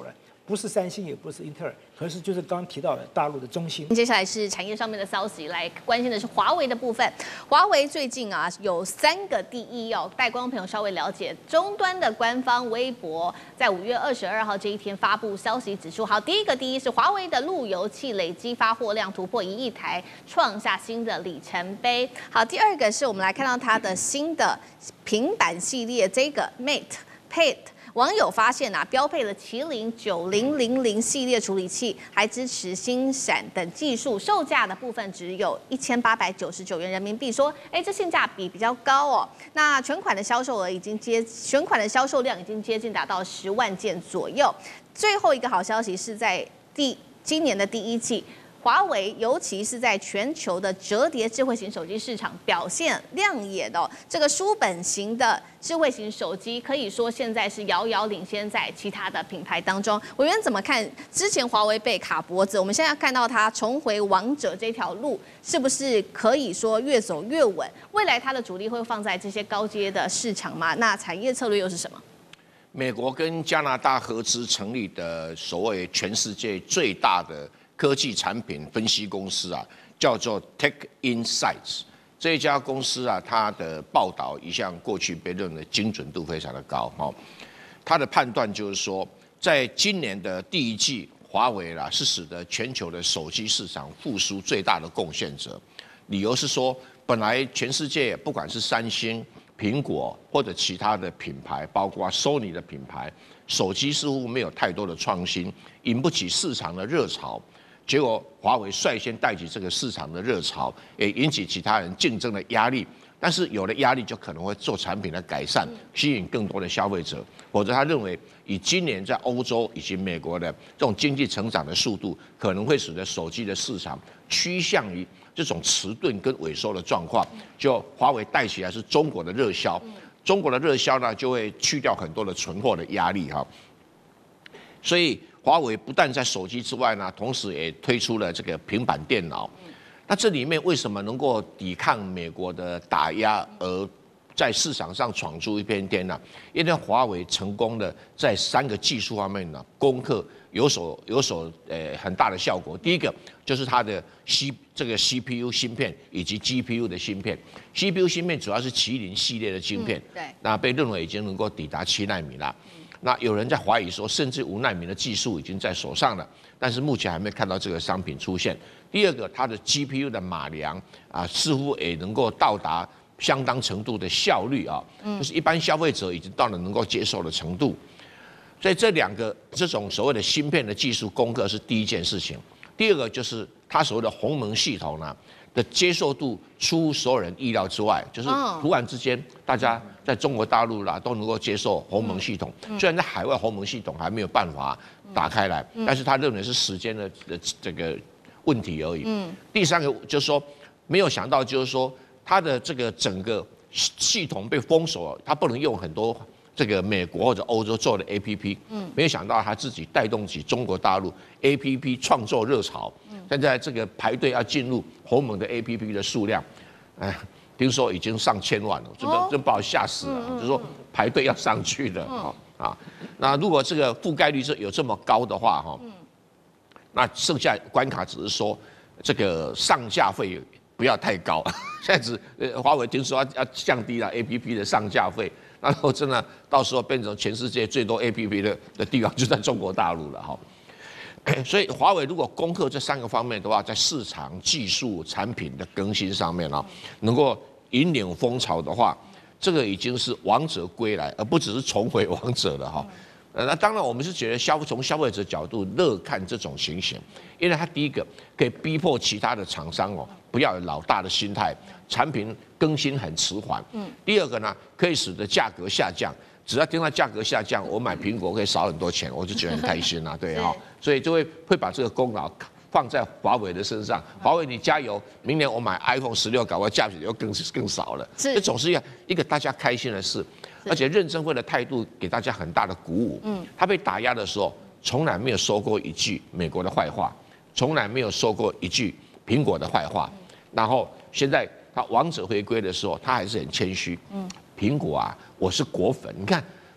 不是三星，也不是英特尔，可是就是刚刚提到的大陆的中兴。 接下来是产业上面的消息，来关心的是华为的部分。华为最近啊有三个第一哦，带观众朋友稍微了解，终端的官方微博在五月二十二号这一天发布消息指出，好，第一个第一是华为的路由器累积发货量突破一亿台，创下新的里程碑。好，第二个是我们来看到它的新的平板系列，这个 Mate。Pad 网友发现啊，标配了麒麟九零零零系列处理器，还支持星闪等技术，售价的部分只有一千八百九十九元人民币。说，哎，这性价比比较高哦。那全款的销售额已经接，全款的销售量已经接近达到十万件左右。最后一个好消息是在第今年的第一季。华为尤其是在全球的折叠智慧型手机市场表现亮眼哦，这个书本型的智慧型手机可以说现在是遥遥领先在其他的品牌当中。委员怎么看？之前华为被卡脖子，我们现在看到它重回王者这条路，是不是可以说越走越稳？未来它的主力会放在这些高阶的市场吗？那产业策略又是什么？ 美国跟加拿大合资成立的所谓全世界最大的科技产品分析公司啊，叫做 Tech Insights。这一家公司啊，它的报道一向过去被认为精准度非常的高哈。它的判断就是说，在今年的第一季，华为啦是使得全球的手机市场复苏最大的贡献者。理由是说，本来全世界不管是三星、苹果或者其他的品牌，包括 Sony 的品牌，手机似乎没有太多的创新，引不起市场的热潮。结果华为率先带起这个市场的热潮，也引起其他人竞争的压力。但是有了压力，就可能会做产品的改善，吸引更多的消费者。否则，他认为以今年在欧洲以及美国的这种经济成长的速度，可能会使得手机的市场趋向于这种迟钝跟萎缩的状况。就华为带起来是中国的热销，中国的热销呢，就会去掉很多的存货的压力哈。所以华为不但在手机之外呢，同时也推出了这个平板电脑。那这里面为什么能够抵抗美国的打压，而在市场上闯出一片天呢？因为华为成功的在三个技术方面呢，攻克有所有所呃很大的效果。第一个就是它的 C 这个 C P U 芯片以及 G P U 的芯片。C P U 芯片主要是麒麟系列的芯片， 嗯、对， 那被认为已经能够抵达七纳米了。那有人在怀疑说，甚至五纳米的技术已经在手上了，但是目前还没看到这个商品出现。第二个，它的 G P U 的码量啊，似乎也能够到达相当程度的效率啊，就是一般消费者已经到了能够接受的程度。所以这两个这种所谓的芯片的技术攻克是第一件事情。第二个就是它所谓的鸿蒙系统呢的接受度出乎所有人意料之外，就是突然之间大家在中国大陆啦都能够接受鸿蒙系统，虽然在海外鸿蒙系统还没有办法打开来，但是他认为是时间的这个问题而已。第三个就是说，没有想到就是说它的这个整个系统被封锁，它不能用很多这个美国或者欧洲做的 A P P， 没有想到他自己带动起中国大陆 A P P 创作热潮。现在这个排队要进入鸿蒙的 A P P 的数量，哎，听说已经上千万了，真的真把我吓死了。就是说排队要上去的啊啊，那如果这个覆盖率是有这么高的话哈，那剩下关卡只是说这个上架费不要太高。现在只呃华为听说要要降低了 A P P 的上架费。然后真的到时候变成全世界最多 A P P 的的地方就在中国大陆了哈，所以华为如果攻克这三个方面的话，在市场、技术、产品的更新上面啊，能够引领风潮的话，这个已经是王者归来，而不只是重回王者了哈。呃，那当然我们是觉得消从消费者角度乐看这种情形，因为它第一个可以逼迫其他的厂商哦不要有老大的心态，产品更新很迟缓。嗯。第二个呢，可以使得价格下降，只要听到价格下降，我买苹果可以少很多钱，我就觉得很开心啦，对哈。所以就会会把这个功劳放在华为的身上。华为你加油，明年我买 iPhone 十六，搞不好价钱又更更少了。是。这总是要一个大家开心的事。而且任正非的态度给大家很大的鼓舞。嗯，他被打压的时候，从来没有说过一句美国的坏话，从来没有说过一句苹果的坏话。然后现在他王者回归的时候，他还是很谦虚。嗯，苹果啊，我是果粉。你看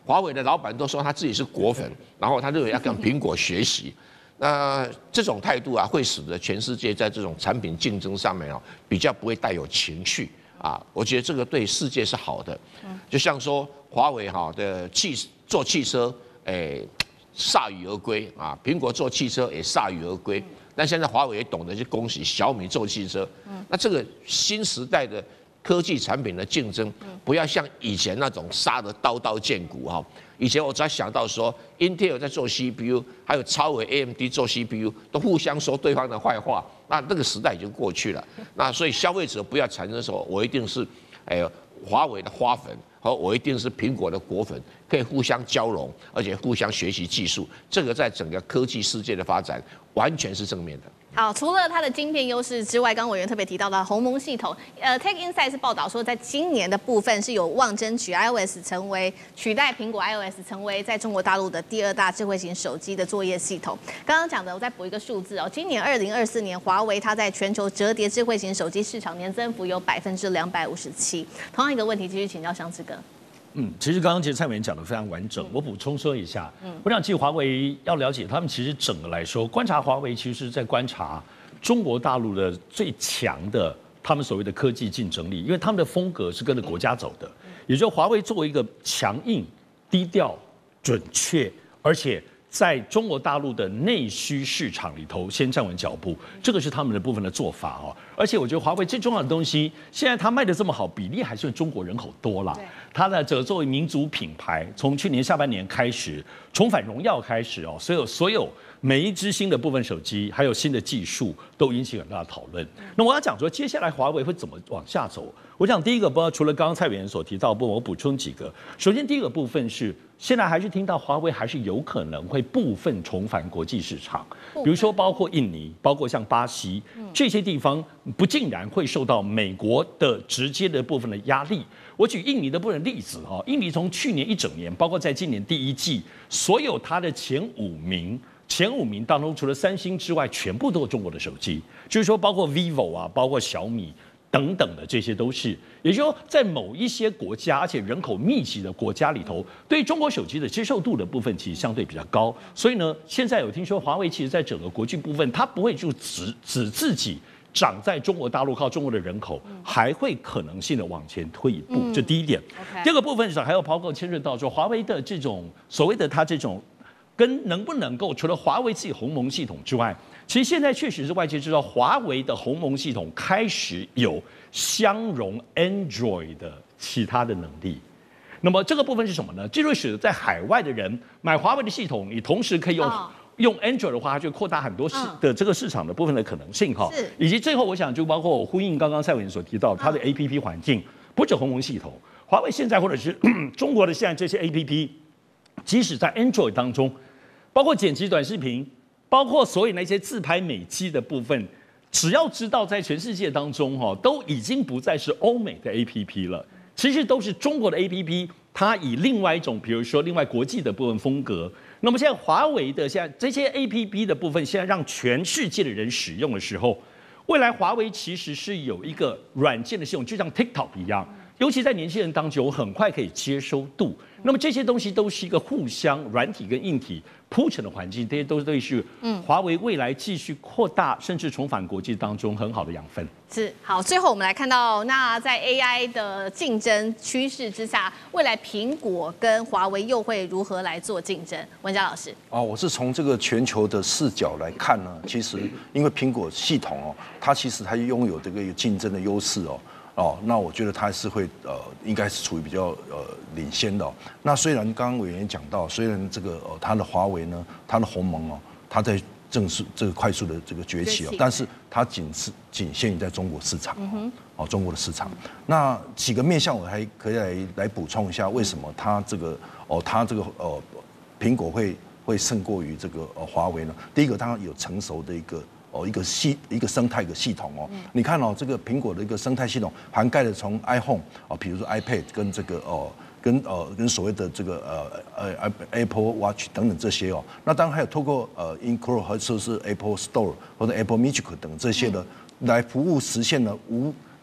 华为的老板都说他自己是果粉，然后他认为要跟苹果学习。那这种态度啊，会使得全世界在这种产品竞争上面哦，比较不会带有情绪啊。我觉得这个对世界是好的。就像说华为哈的汽做汽车，诶，铩羽而归啊，苹果做汽车也铩羽而归。但现在华为也懂得去恭喜小米做汽车。那这个新时代的科技产品的竞争，不要像以前那种杀得刀刀见骨哈。以前我只要想到说 ，Intel 在做 C P U， 还有超微 A M D 做 C P U， 都互相说对方的坏话，那那个时代已经过去了。那所以消费者不要产生说，我一定是，哎，华为的花粉，和我一定是苹果的果粉，可以互相交融，而且互相学习技术。这个在整个科技世界的发展，完全是正面的。 好，除了它的晶片优势之外，刚刚委员特别提到的鸿蒙系统，呃 ，Tech Insight 是报道说，在今年的部分是有望争取 iOS 成为取代苹果 iOS 成为在中国大陆的第二大智慧型手机的作业系统。刚刚讲的，我再补一个数字哦，今年二零二四年，华为它在全球折叠智慧型手机市场年增幅有百分之两百五十七。同样一个问题，继续请教湘志哥。 嗯，其实刚刚其实蔡委员讲的非常完整，我补充说一下。嗯，我想其实华为要了解他们，其实整个来说，观察华为其实是在观察中国大陆的最强的他们所谓的科技竞争力，因为他们的风格是跟着国家走的，也就是华为作为一个强硬、低调、准确，而且在中国大陆的内需市场里头先站稳脚步，这个是他们的部分的做法哦。而且我觉得华为最重要的东西，现在它卖的这么好，比例还算中国人口多啦。它的这作为民族品牌，从去年下半年开始，重返荣耀开始哦，所有所有每一支新的部分手机，还有新的技术，都引起很大的讨论。那我要讲说，接下来华为会怎么往下走？我想第一个，不知道除了刚刚蔡委员所提到的部分，我补充几个。首先，第一个部分是现在还是听到华为还是有可能会部分重返国际市场，比如说包括印尼，包括像巴西这些地方，不尽然会受到美国的直接的部分的压力。我举印尼的部分例子哈，印尼从去年一整年，包括在今年第一季，所有它的前五名。前五名当中，除了三星之外，全部都是中国的手机，就是说，包括 vivo 啊，包括小米等等的，这些都是。也就是说，在某一些国家，而且人口密集的国家里头，对中国手机的接受度的部分其实相对比较高。所以呢，现在有听说华为其实在整个国际部分，它不会就只只自己长在中国大陆靠中国的人口，还会可能性的往前推一步。这第一点。第二个部分上还有包括牵涉到说华为的这种所谓的它这种。跟能不能够除了华为自己鸿蒙系统之外，其实现在确实是外界知道华为的鸿蒙系统开始有相容 Android 的其他的能力。那么这个部分是什么呢？这就使得在海外的人买华为的系统，你同时可以用、哦、用 Android 的话，它就扩大很多市的这个市场的部分的可能性哈。是。以及最后，我想就包括我呼应刚刚蔡委员所提到它的 A P P 环境，不止鸿蒙系统，华为现在或者是中国的现在这些 A P P， 即使在 Android 当中。包括剪辑短视频，包括所有那些自拍美肌的部分，只要知道在全世界当中哈，都已经不再是欧美的 A P P 了，其实都是中国的 A P P， 它以另外一种，比如说另外国际的部分风格。那么现在华为的现在这些 A P P 的部分，现在让全世界的人使用的时候，未来华为其实是有一个软件的系统，就像 TikTok 一样。尤其在年轻人当中，很快可以接收度。那么这些东西都是一个互相软体跟硬体铺陈的环境，这些都对是华为未来继续扩大甚至重返国际当中很好的养分。 是好，最后我们来看到，那在 A I 的竞争趋势之下，未来苹果跟华为又会如何来做竞争？文佳老师， 哦，我是从这个全球的视角来看呢，其实因为苹果系统哦，它其实它拥有这个竞争的优势哦。哦，那我觉得它是会呃，应该是处于比较呃领先的、哦。那虽然刚刚委员讲到，虽然这个呃它的华为呢，它的鸿蒙哦，它在正式这个快速的这个崛起哦，但是它仅是仅限于在中国市场、嗯、哦，中国的市场。那几个面向我还可以来来补充一下，为什么它这个哦，它这个呃苹果会会胜过于这个呃华为呢？第一个，它有成熟的一个。哦，一个系一个生态一个系统哦，嗯、你看哦，这个苹果的一个生态系统涵盖了从 iPhone 哦，比如说 iPad 跟这个哦，跟呃跟所谓的这个呃呃 Apple Watch 等等这些哦，那当然还有透过呃 Include 或者是 Apple Store 或者 Apple Music 等这些的、嗯、来服务实现了无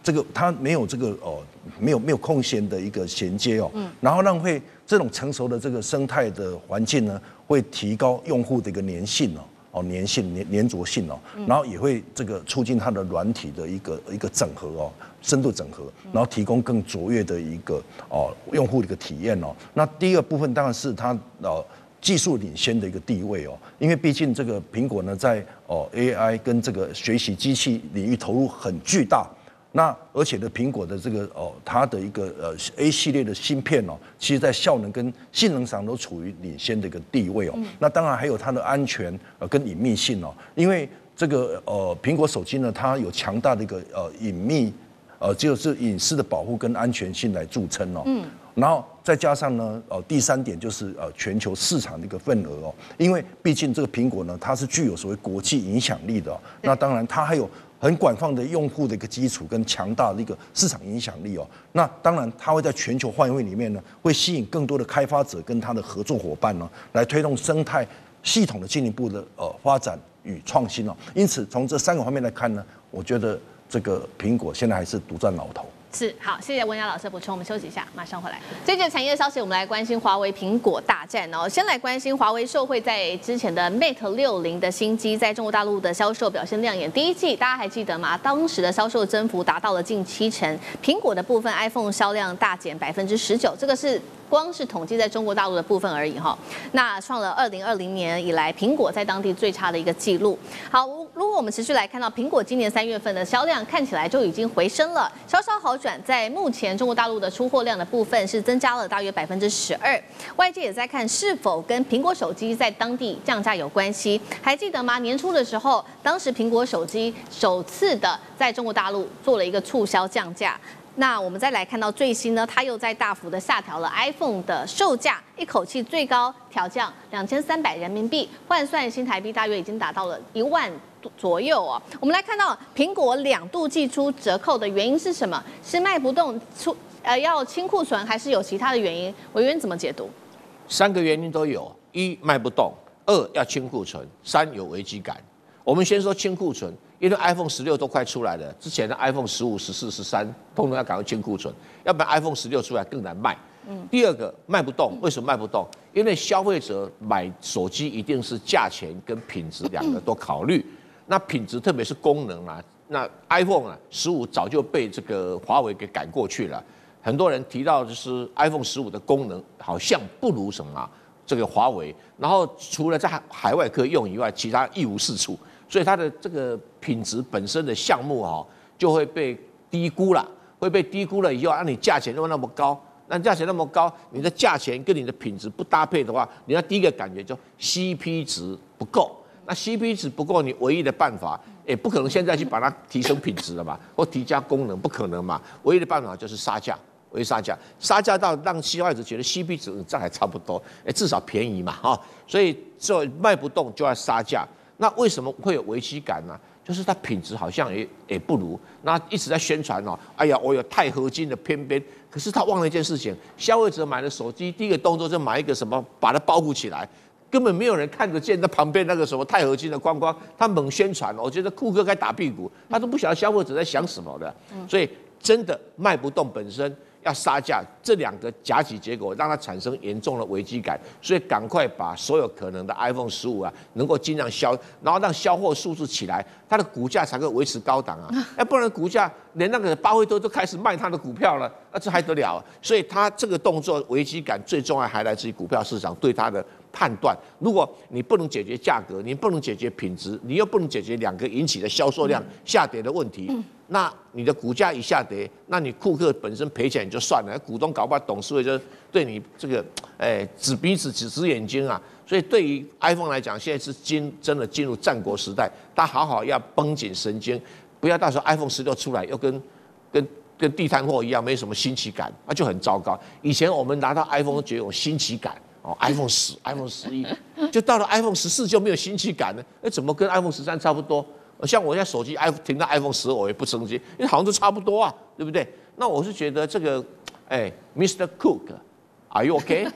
这个它没有这个哦，没有没有空闲的一个衔接哦，嗯，然后让会这种成熟的这个生态的环境呢，会提高用户的一个粘性哦。哦，粘性、粘粘着性哦，然后也会这个促进它的软体的一个一个整合哦，深度整合，然后提供更卓越的一个哦用户的一个体验哦。那第二部分当然是它呃技术领先的一个地位哦，因为毕竟这个苹果呢在哦 A I 跟这个学习机器领域投入很巨大。那而且呢，苹果的这个哦，它的一个呃 A 系列的芯片哦，其实在效能跟性能上都处于领先的一个地位哦。嗯、那当然还有它的安全呃跟隐秘性哦，因为这个呃苹果手机呢，它有强大的一个呃隐秘呃就是隐私的保护跟安全性来著称哦。嗯。然后再加上呢，呃，第三点就是呃全球市场的一个份额哦，因为毕竟这个苹果呢，它是具有所谓国际影响力的、哦，那当然它还有很广泛的用户的一个基础跟强大的一个市场影响力哦，那当然它会在全球范围里面呢，会吸引更多的开发者跟它的合作伙伴呢，来推动生态系统的进一步的呃发展与创新哦。因此从这三个方面来看呢，我觉得这个苹果现在还是独占鳌头。 是，好，谢谢文雅老师的补充，我们休息一下，马上回来。这节产业消息，我们来关心华为苹果大战哦。先来关心华为受惠在之前的 Mate 六零的新机，在中国大陆的销售表现亮眼。第一季大家还记得吗？当时的销售增幅达到了近七成。苹果的部分 ，iPhone 销量大减百分之十九，这个是光是统计在中国大陆的部分而已哈。那创了二零二零年以来苹果在当地最差的一个记录。好，如果我们持续来看到苹果今年三月份的销量，看起来就已经回升了，稍稍好转。在目前中国大陆的出货量的部分是增加了大约百分之十二。外界也在看是否跟苹果手机在当地降价有关系。还记得吗？年初的时候，当时苹果手机首次的在中国大陆做了一个促销降价。那我们再来看到最新呢，它又在大幅的下调了 iPhone 的售价，一口气最高调降两千三百人民币，换算新台币大约已经达到了一万左右哦。我们来看到苹果两度祭出折扣的原因是什么？是卖不动出呃要清库存，还是有其他的原因？委员怎么解读？ 三个原因都有：一卖不动，二要清库存，三有危机感。我们先说清库存，因为 iPhone 十六都快出来了，之前的 iPhone 十五、十四、十三，通通要赶快清库存，要不然 iPhone 十六出来更难卖。嗯。第二个卖不动，为什么卖不动？因为消费者买手机一定是价钱跟品质两个都考虑。那品质特别是功能啊，那 iPhone 啊十五早就被这个华为给赶过去了。很多人提到就是 iPhone 十五的功能好像不如什么、啊、这个华为，然后除了在海外可以用以外，其他一无是处。所以它的这个品质本身的项目哈，就会被低估了，会被低估了以后，啊，你价钱又那么高，那价钱那么高，你的价钱跟你的品质不搭配的话，你要第一个感觉就 C P 值不够。那 C P 值不够，你唯一的办法，也不可能现在去把它提升品质了嘛，或提加功能，不可能嘛。唯一的办法就是杀价，唯一杀价，杀价到让消费者觉得 C P 值这还差不多，哎，至少便宜嘛，哈。所以就卖不动就要杀价。那为什么会有危机感呢？就是它品质好像也也不如，那一直在宣传哦，哎呀，我有钛合金的偏边，可是他忘了一件事情，消费者买了手机，第一个动作就买一个什么，把它包覆起来，根本没有人看得见那旁边那个什么钛合金的框框，他猛宣传，我觉得库克该打屁股，他都不晓得消费者在想什么的，所以真的卖不动本身。要杀价，这两个夹击结果让它产生严重的危机感，所以赶快把所有可能的 iPhone 十五啊，能够尽量销，然后让销货数字起来，它的股价才可以维持高档啊，要不然股价连那个巴菲特都开始卖他的股票了，那这还得了？所以他这个动作危机感最重要还来自于股票市场对它的判断。如果你不能解决价格，你不能解决品质，你又不能解决两个引起的销售量下跌的问题。那你的股价一下跌，那你库克本身赔钱也就算了，股东搞不好董事会就对你这个，哎，指鼻子指指眼睛啊。所以对于 iPhone 来讲，现在是进真的进入战国时代，他好好要绷紧神经，不要到时候 iPhone 十六出来又跟跟跟地摊货一样，没什么新奇感，那就很糟糕。以前我们拿到 iPhone 都觉得有新奇感。哦 ，iPhone 十、iPhone 十一，就到了 iPhone 十四就没有新奇感了。哎，怎么跟 iPhone 十三差不多？像我现在手机 iPhone 停到 iPhone 十，我也不生气，因为好像都差不多啊，对不对？那我是觉得这个，哎 ，Mister Cook，Are you OK？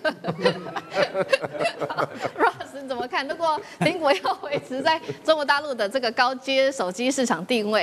Ross 你怎么看？如果苹果要维持在中国大陆的这个高阶手机市场定位，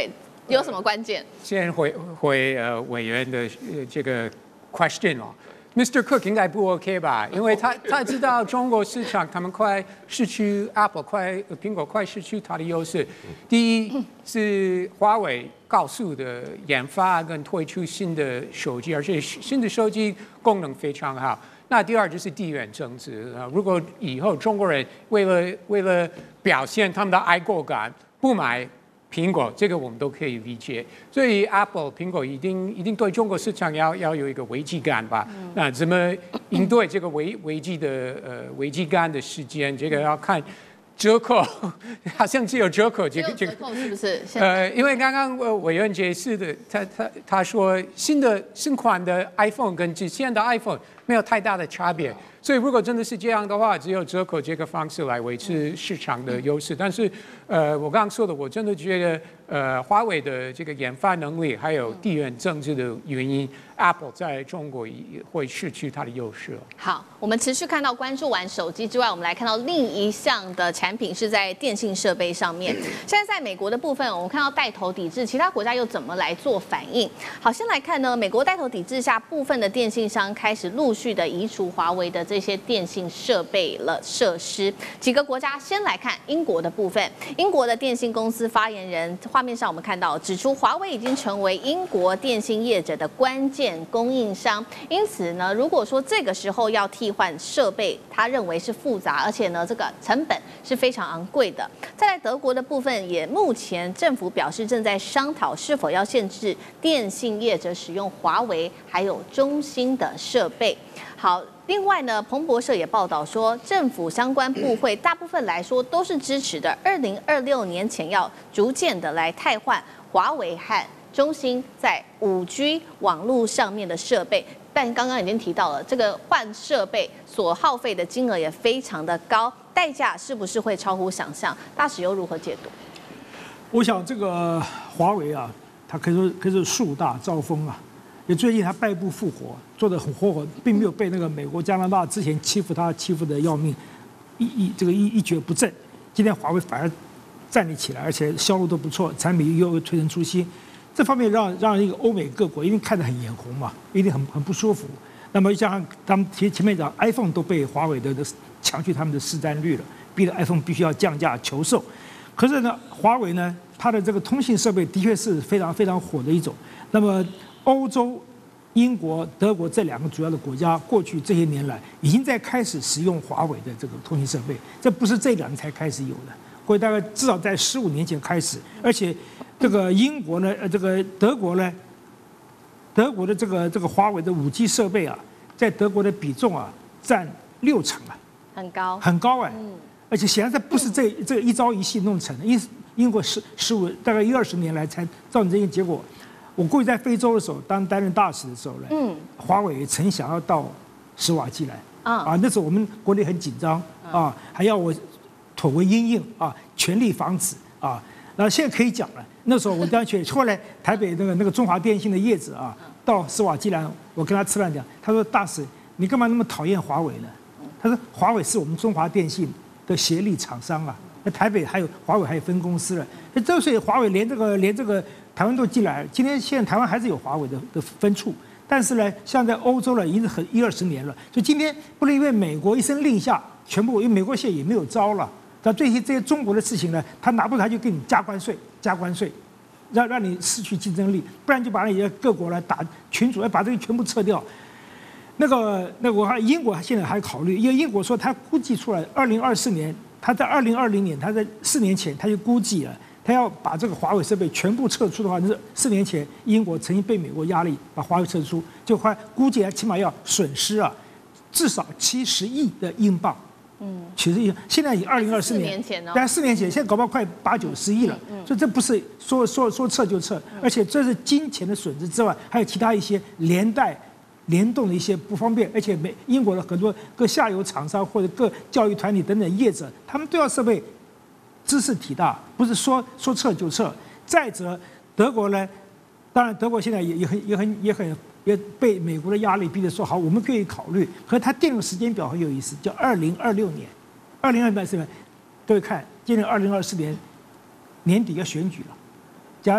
有什么关键？ 先回回呃委员的呃这个 question 哦。Mister Cook 应该不 OK 吧？因为他他知道中国市场，他们快失去 Apple 快苹果快失去它的优势。第一是华为高速的研发跟推出新的手机，而且新的手机功能非常好。那第二就是地缘政治啊，如果以后中国人为了为了表现他们的爱国感不买苹果，这个我们都可以理解。所以 Apple 苹果一定一定对中国市场要要有一个危机感吧？嗯、那怎么应对这个危危机的呃危机感的时间？这个要看折扣，好像只有折扣这个这个折扣是不是？ 呃，因为刚刚委员解释的，他他他说新的新款的 iPhone 跟之前的 iPhone 没有太大的差别。所以，如果真的是这样的话，只有折扣这个方式来维持市场的优势。但是，呃，我刚刚说的，我真的觉得，呃，华为的这个研发能力，还有地缘政治的原因 ，Apple 在中国也会失去它的优势。 好，我们持续看到，关注完手机之外，我们来看到另一项的产品是在电信设备上面。现在在美国的部分，我们看到带头抵制，其他国家又怎么来做反应？好，先来看呢，美国带头抵制下，部分的电信商开始陆续的移除华为的这些电信设备了设施。几个国家，先来看英国的部分。英国的电信公司发言人，画面上我们看到指出，华为已经成为英国电信业者的关键供应商。因此呢，如果说这个时候要替换设备，他认为是复杂，而且呢，这个成本是非常昂贵的。再来德国的部分，也目前政府表示正在商讨是否要限制电信业者使用华为还有中兴的设备。好。另外呢，彭博社也报道说，政府相关部会大部分来说都是支持的，二零二六年前要逐渐的来汰换华为和中兴在五 G 网络上面的设备。但刚刚已经提到了，这个换设备所耗费的金额也非常的高，代价是不是会超乎想象？大使又如何解读？ 我想这个华为啊，它可以说可以说树大招风啊。也最近他败部复活，做得很活活，并没有被那个美国、加拿大之前欺负他、欺负的要命，一一这个一一蹶不振。今天华为反而站立起来，而且销路都不错，产品又推陈出新，这方面让让一个欧美各国一定看得很眼红嘛，一定很很不舒服。那么加上他们前前面讲 iPhone 都被华为的抢去他们的市占率了，逼得 iPhone 必须要降价求售。可是呢，华为呢，它的这个通信设备的确是非常非常火的一种。那么欧洲、英国、德国这两个主要的国家，过去这些年来已经在开始使用华为的这个通信设备，这不是这两年才开始有的，或者大概至少在十五年前开始。而且，这个英国呢，呃，这个德国呢，德国的这个这个华为的五 G 设备啊，在德国的比重啊占六成啊， 很高， 很高哎、 嗯， 而且显然这不是这这一朝一夕弄成的，英英国十十五大概一二十年来才造成这个结果。我过去在非洲的时候，当担任大使的时候呢，嗯，华为也曾想要到史瓦济来，啊，啊，那时候我们国内很紧张啊，还要我妥为因应啊，全力防止啊。然后现在可以讲了，那时候我当然去，后来台北那个那个中华电信的业者啊，到史瓦济兰，我跟他吃饭讲，他说大使，你干嘛那么讨厌华为呢？他说华为是我们中华电信的协力厂商啊，那台北还有华为还有分公司了，那这所以华为连这个连这个。台湾都进来了，今天现在台湾还是有华为的的分处，但是呢，像在欧洲呢，已经很一二十年了，所以今天不能因为美国一声令下，全部因为美国现在也没有招了，那这些这些中国的事情呢，他拿不出来就给你加关税，加关税，让让你失去竞争力，不然就把那些各国来打群主，要把这个全部撤掉。那个那个我还英国现在还考虑，因为英国说他估计出来，二零二四年，他在二零二零年，他在四年前他就估计了。他要把这个华为设备全部撤出的话，那是四年前英国曾经被美国压力把华为撤出，就快估计起码要损失啊，至少七十亿的英镑。嗯，其实现在以二零二四年，但四年前现在搞不好快八九十亿了，所以这不是说说说撤就撤，而且这是金钱的损失之外，还有其他一些连带联动的一些不方便，而且美英国的很多各下游厂商或者各教育团体等等业者，他们都要设备。知识体大，不是说说撤就撤。再者，德国呢，当然德国现在也也很也很也很也被美国的压力逼得说好，我们可以考虑。可是他定了时间表很有意思，叫二零二六年。二零二六年，各位看，今年二零二四年年底要选举了，加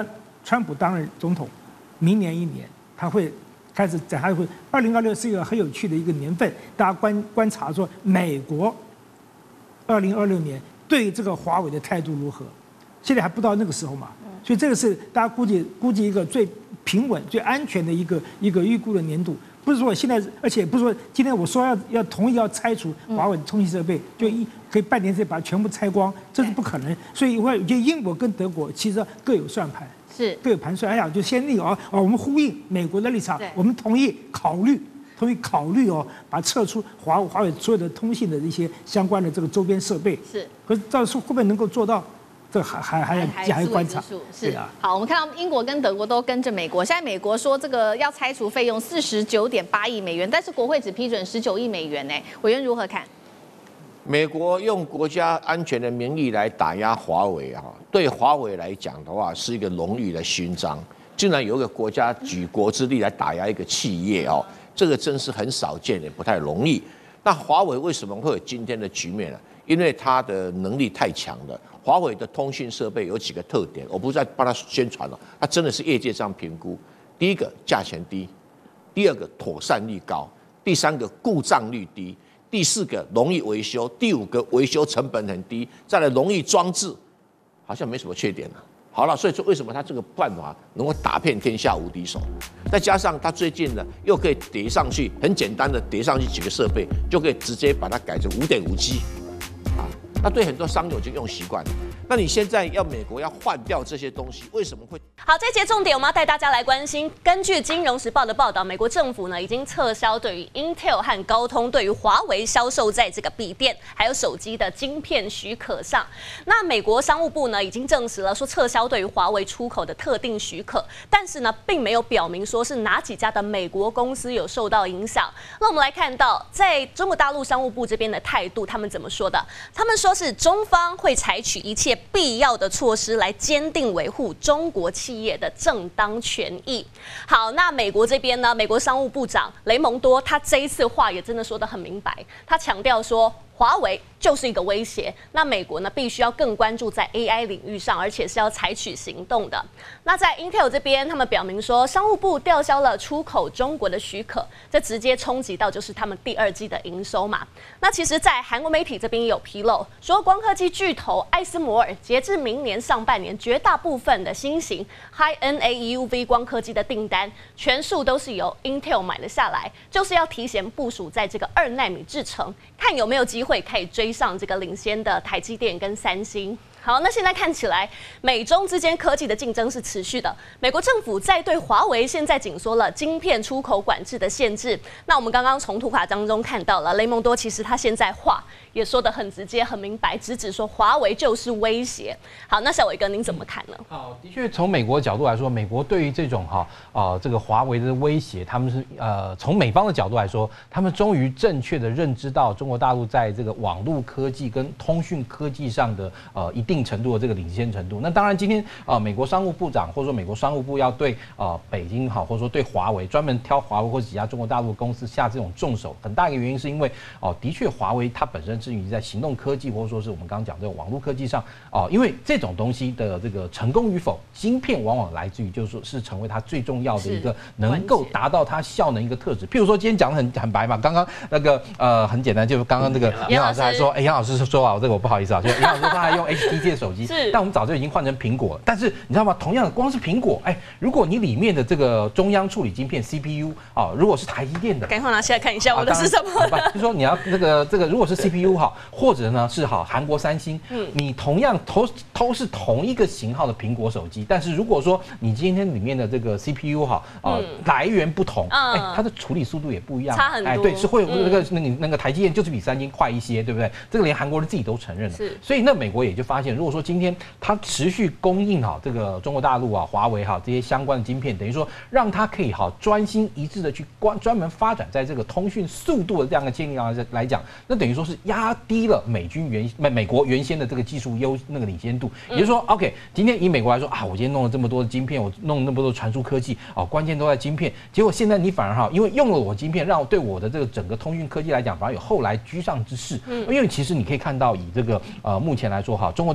川普当任总统，明年一年他会开始在，他会二零二六是一个很有趣的一个年份，大家观观察说美国二零二六年对这个华为的态度如何，现在还不到那个时候嘛，所以这个是大家估计估计一个最平稳、最安全的一个一个预估的年度。不是说现在，而且不是说今天我说要要同意要拆除华为的通信设备，就一可以半年之内把它全部拆光，这是不可能。所以我觉得英国跟德国其实各有算盘， 是各有盘算。哎呀，就先立哦哦，我们呼应美国的立场，我们同意考虑同意考虑哦，把撤出华华为所有的通信的一些相关的这个周边设备。 是， 可是到时候会不会能够做到？这还还还要还要观察， 是啊。好，我们看到英国跟德国都跟着美国，现在美国说这个要拆除费用四十九点八亿美元，但是国会只批准十九亿美元呢，委员如何看？ 美国用国家安全的名义来打压华为啊，对华为来讲的话是一个荣誉的勋章。竟然有一个国家举国之力来打压一个企业哦，这个真是很少见，也不太容易。那华为为什么会有今天的局面呢？因为它的能力太强了。华为的通讯设备有几个特点，我不是在帮它宣传了，它真的是业界这样评估：第一个价钱低，第二个妥善率高，第三个故障率低，第四个容易维修，第五个维修成本很低，再来容易装置，好像没什么缺点了。好了，所以说为什么它这个办法能够打遍天下无敌手？再加上它最近呢又可以叠上去，很简单的叠上去几个设备，就可以直接把它改成 五点五 G。那对很多商友就用习惯了。那你现在要美国要换掉这些东西，为什么会？ 好，这节重点我们要带大家来关心。根据《金融时报》的报道，美国政府呢已经撤销对于 Intel 和高通对于华为销售在这个笔电还有手机的晶片许可上。那美国商务部呢已经证实了说撤销对于华为出口的特定许可，但是呢并没有表明说是哪几家的美国公司有受到影响。那我们来看到，在中国大陆商务部这边的态度，他们怎么说的？他们说是中方会采取一切必要的措施来坚定维护中国企业的正当权益。好，那美国这边呢，美国商务部长雷蒙多他这一次话也真的说得很明白，他强调说华为就是一个威胁，那美国呢必须要更关注在 A I 领域上，而且是要采取行动的。那在 Intel 这边，他们表明说，商务部吊销了出口中国的许可，这直接冲击到就是他们第二季的营收嘛。那其实，在韩国媒体这边也有披露，说光刻机巨头艾斯摩尔截至明年上半年，绝大部分的新型 High N A E U V 光刻机的订单，全数都是由 Intel 买了下来，就是要提前部署在这个二奈米制程，看有没有机会可以追上这个领先的台积电跟三星。好，那现在看起来，美中之间科技的竞争是持续的。美国政府在对华为现在紧缩了晶片出口管制的限制。那我们刚刚从图卡当中看到了，雷蒙多其实他现在话也说得很直接、很明白，直指说华为就是威胁。好，那小伟哥您怎么看呢？ 好，的确从美国角度来说，美国对于这种哈啊、呃、这个华为的威胁，他们是呃从美方的角度来说，他们终于正确的认知到中国大陆在这个网络科技跟通讯科技上的呃一定程度的这个领先程度。那当然，今天呃美国商务部长或者说美国商务部要对呃北京好，或者说对华为专门挑华为或者几家中国大陆公司下这种重手，很大一个原因是因为哦、呃、的确华为它本身至于在行动科技或者说是我们刚刚讲这种网络科技上哦、呃，因为这种东西的这个成功与否，晶片往往来自于就是说是成为它最重要的一个能够达到它效能一个特质。譬如说今天讲的很很白嘛，刚刚那个呃很简单，就是刚刚这个杨老师还说，哎杨老师说啊，这个我不好意思啊，就杨老师说他还用 H T C 的手机，但我们早就已经换成苹果了。但是你知道吗？同样的，光是苹果，哎，如果你里面的这个中央处理晶片 C P U 啊，如果是台积电的， 赶快拿起来看一下我的是什么。 啊、就说你要这个这个，如果是 C P U 好，或者呢是好韩国三星，嗯，你同样都都是同一个型号的苹果手机，但是如果说你今天里面的这个 C P U 哈啊、呃嗯、来源不同，哎、嗯，它的处理速度也不一样， 差很多。 哎，对，是会有那个、嗯、那你那个台积电就是比三星快一些，对不对？这个连韩国人自己都承认了。是，所以那美国也就发现，如果说今天它持续供应好这个中国大陆啊、华为哈这些相关的晶片，等于说让它可以好专心一致的去关专门发展在这个通讯速度的这样的建立上来讲，那等于说是压低了美军原美美国原先的这个技术优那个领先度。也就是说 ，OK， 今天以美国来说啊，我今天弄了这么多的晶片，我弄了那么多的传输科技啊，关键都在晶片。结果现在你反而哈，因为用了我晶片，让对我的这个整个通讯科技来讲，反而有后来居上之势。嗯，因为其实你可以看到，以这个呃目前来说哈，中国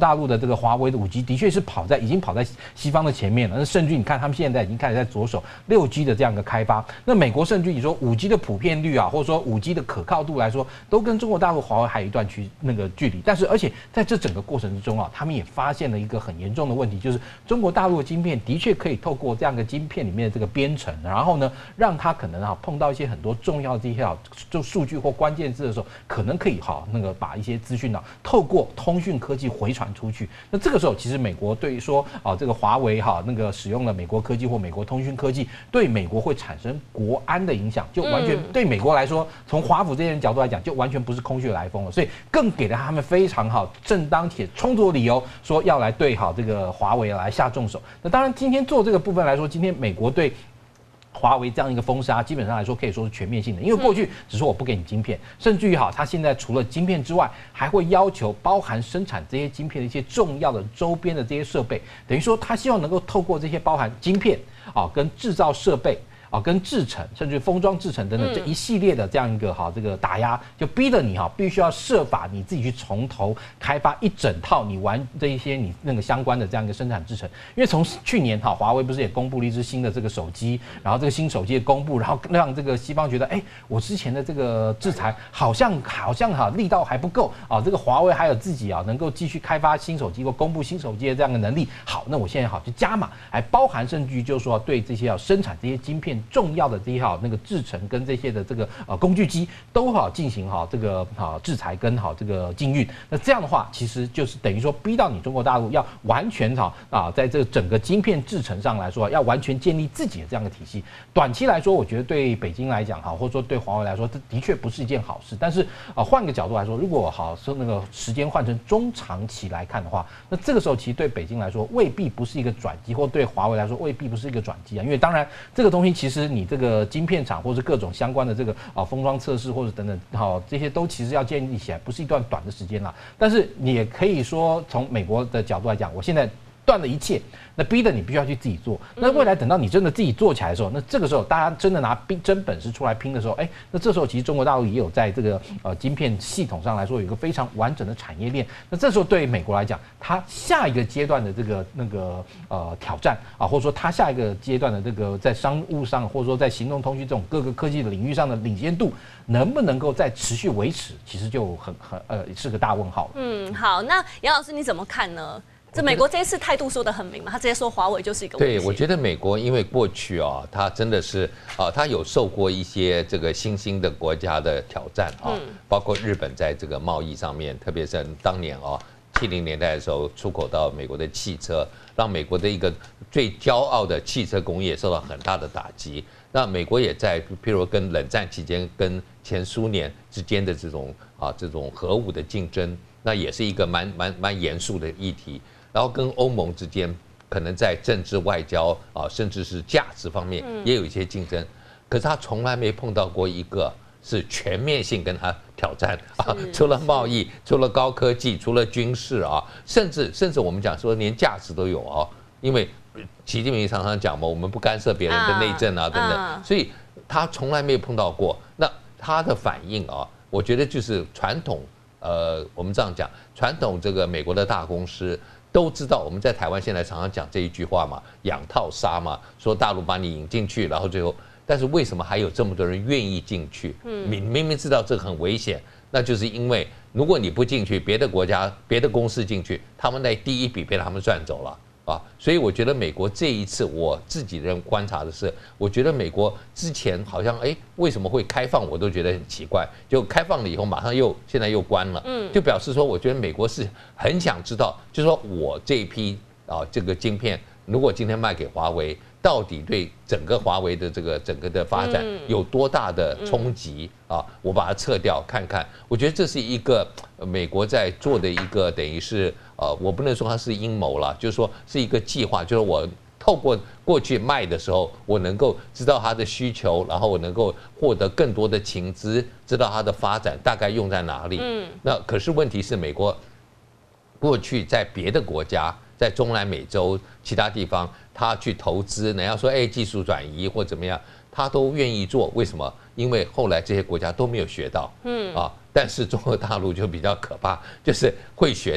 大陆的这个华为的五 G 的确是跑在已经跑在西方的前面了。那甚至你看他们现在已经开始在着手六 G 的这样一个开发。那美国甚至你说五 G 的普遍率啊，或者说五 G 的可靠度来说，都跟中国大陆华为还有一段距那个距离。但是而且在这整个过程之中啊，他们也发现了一个很严重的问题，就是中国大陆的晶片的确可以透过这样的晶片里面的这个编程，然后呢，让它可能啊碰到一些很多重要的这些啊就数据或关键字的时候，可能可以哈那个把一些资讯呢透过通讯科技回传出去。那这个时候，其实美国对于说啊这个华为哈那个使用了美国科技或美国通讯科技，对美国会产生国安的影响，就完全对美国来说，从华府这些人角度来讲，就完全不是空穴来风了。所以更给了他们非常好正当且充足的理由，说要来对好这个华为来下重手。那当然，今天做这个部分来说，今天美国对华为这样一个封杀，基本上来说可以说是全面性的，因为过去只说我不给你晶片，甚至于好，它现在除了晶片之外，还会要求包含生产这些晶片的一些重要的周边的这些设备，等于说它希望能够透过这些包含晶片啊跟制造设备。啊，跟制程，甚至封装制程等等这一系列的这样一个哈这个打压，就逼得你哈必须要设法你自己去从头开发一整套你玩这一些你那个相关的这样一个生产制程。因为从去年哈华为不是也公布了一支新的这个手机，然后这个新手机的公布，然后让这个西方觉得，哎，我之前的这个制裁好像好像哈力道还不够啊，这个华为还有自己啊能够继续开发新手机或公布新手机的这样的能力。好，那我现在好就加码，还包含甚至于就是说对这些要生产这些晶片。重要的这些好那个制程跟这些的这个呃工具机都好进行好这个好制裁跟好这个禁运，那这样的话其实就是等于说逼到你中国大陆要完全好啊，在这个整个晶片制程上来说，要完全建立自己的这样的体系。短期来说，我觉得对北京来讲哈，或者说对华为来说，这的确不是一件好事。但是啊，换个角度来说，如果好说那个时间换成中长期来看的话，那这个时候其实对北京来说未必不是一个转机，或对华为来说未必不是一个转机啊。因为当然这个东西其实你这个晶片厂或是各种相关的这个啊封装测试或者等等，好这些都其实要建立起来，不是一段短的时间啦。但是你也可以说从美国的角度来讲，我现在断了一切，那逼得你必须要去自己做。那未来等到你真的自己做起来的时候，那这个时候大家真的拿真本事出来拼的时候，哎，那这时候其实中国大陆也有在这个呃晶片系统上来说有一个非常完整的产业链。那这时候对于美国来讲，它下一个阶段的这个那个呃挑战啊，或者说它下一个阶段的这个在商务上，或者说在行动通讯这种各个科技的领域上的领先度，能不能够再持续维持，其实就很很呃是个大问号。 嗯，好，那杨老师你怎么看呢？这美国这一次态度说得很明嘛，他直接说华为就是一个威胁。 对，我觉得美国因为过去啊，他真的是啊，他有受过一些这个新兴的国家的挑战啊，包括日本在这个贸易上面，特别是当年啊七零年代的时候出口到美国的汽车，让美国的一个最骄傲的汽车工业受到很大的打击。那美国也在譬如跟冷战期间跟前苏联之间的这种啊这种核武的竞争，那也是一个蛮蛮蛮严肃的议题。然后跟欧盟之间可能在政治外交啊，甚至是价值方面也有一些竞争，可是他从来没碰到过一个是全面性跟他挑战啊，除了贸易，除了高科技，除了军事啊，甚至甚至我们讲说连价值都有哦，因为习近平常常讲嘛，我们不干涉别人的内政啊等等，所以他从来没有碰到过。那他的反应啊，我觉得就是传统呃，我们这样讲，传统这个美国的大公司。都知道我们在台湾现在常常讲这一句话嘛，养套杀嘛，说大陆把你引进去，然后最后，但是为什么还有这么多人愿意进去？嗯，明明明知道这个很危险，那就是因为如果你不进去，别的国家、别的公司进去，他们那第一笔被他们赚走了。啊，所以我觉得美国这一次，我自己人观察的是，我觉得美国之前好像哎，为什么会开放，我都觉得很奇怪。就开放了以后，马上又现在又关了，嗯，就表示说，我觉得美国是很想知道，就是说我这一批啊这个晶片，如果今天卖给华为，到底对整个华为的这个整个的发展有多大的冲击啊？我把它撤掉看看，我觉得这是一个美国在做的一个等于是。呃，我不能说它是阴谋了，就是说是一个计划，就是我透过过去卖的时候，我能够知道它的需求，然后我能够获得更多的情资，知道它的发展大概用在哪里。嗯，那可是问题是，美国过去在别的国家，在中南美洲其他地方，他去投资，人家说哎技术转移或怎么样，他都愿意做，为什么？因为后来这些国家都没有学到。嗯啊，但是中国大陆就比较可怕，就是会学到。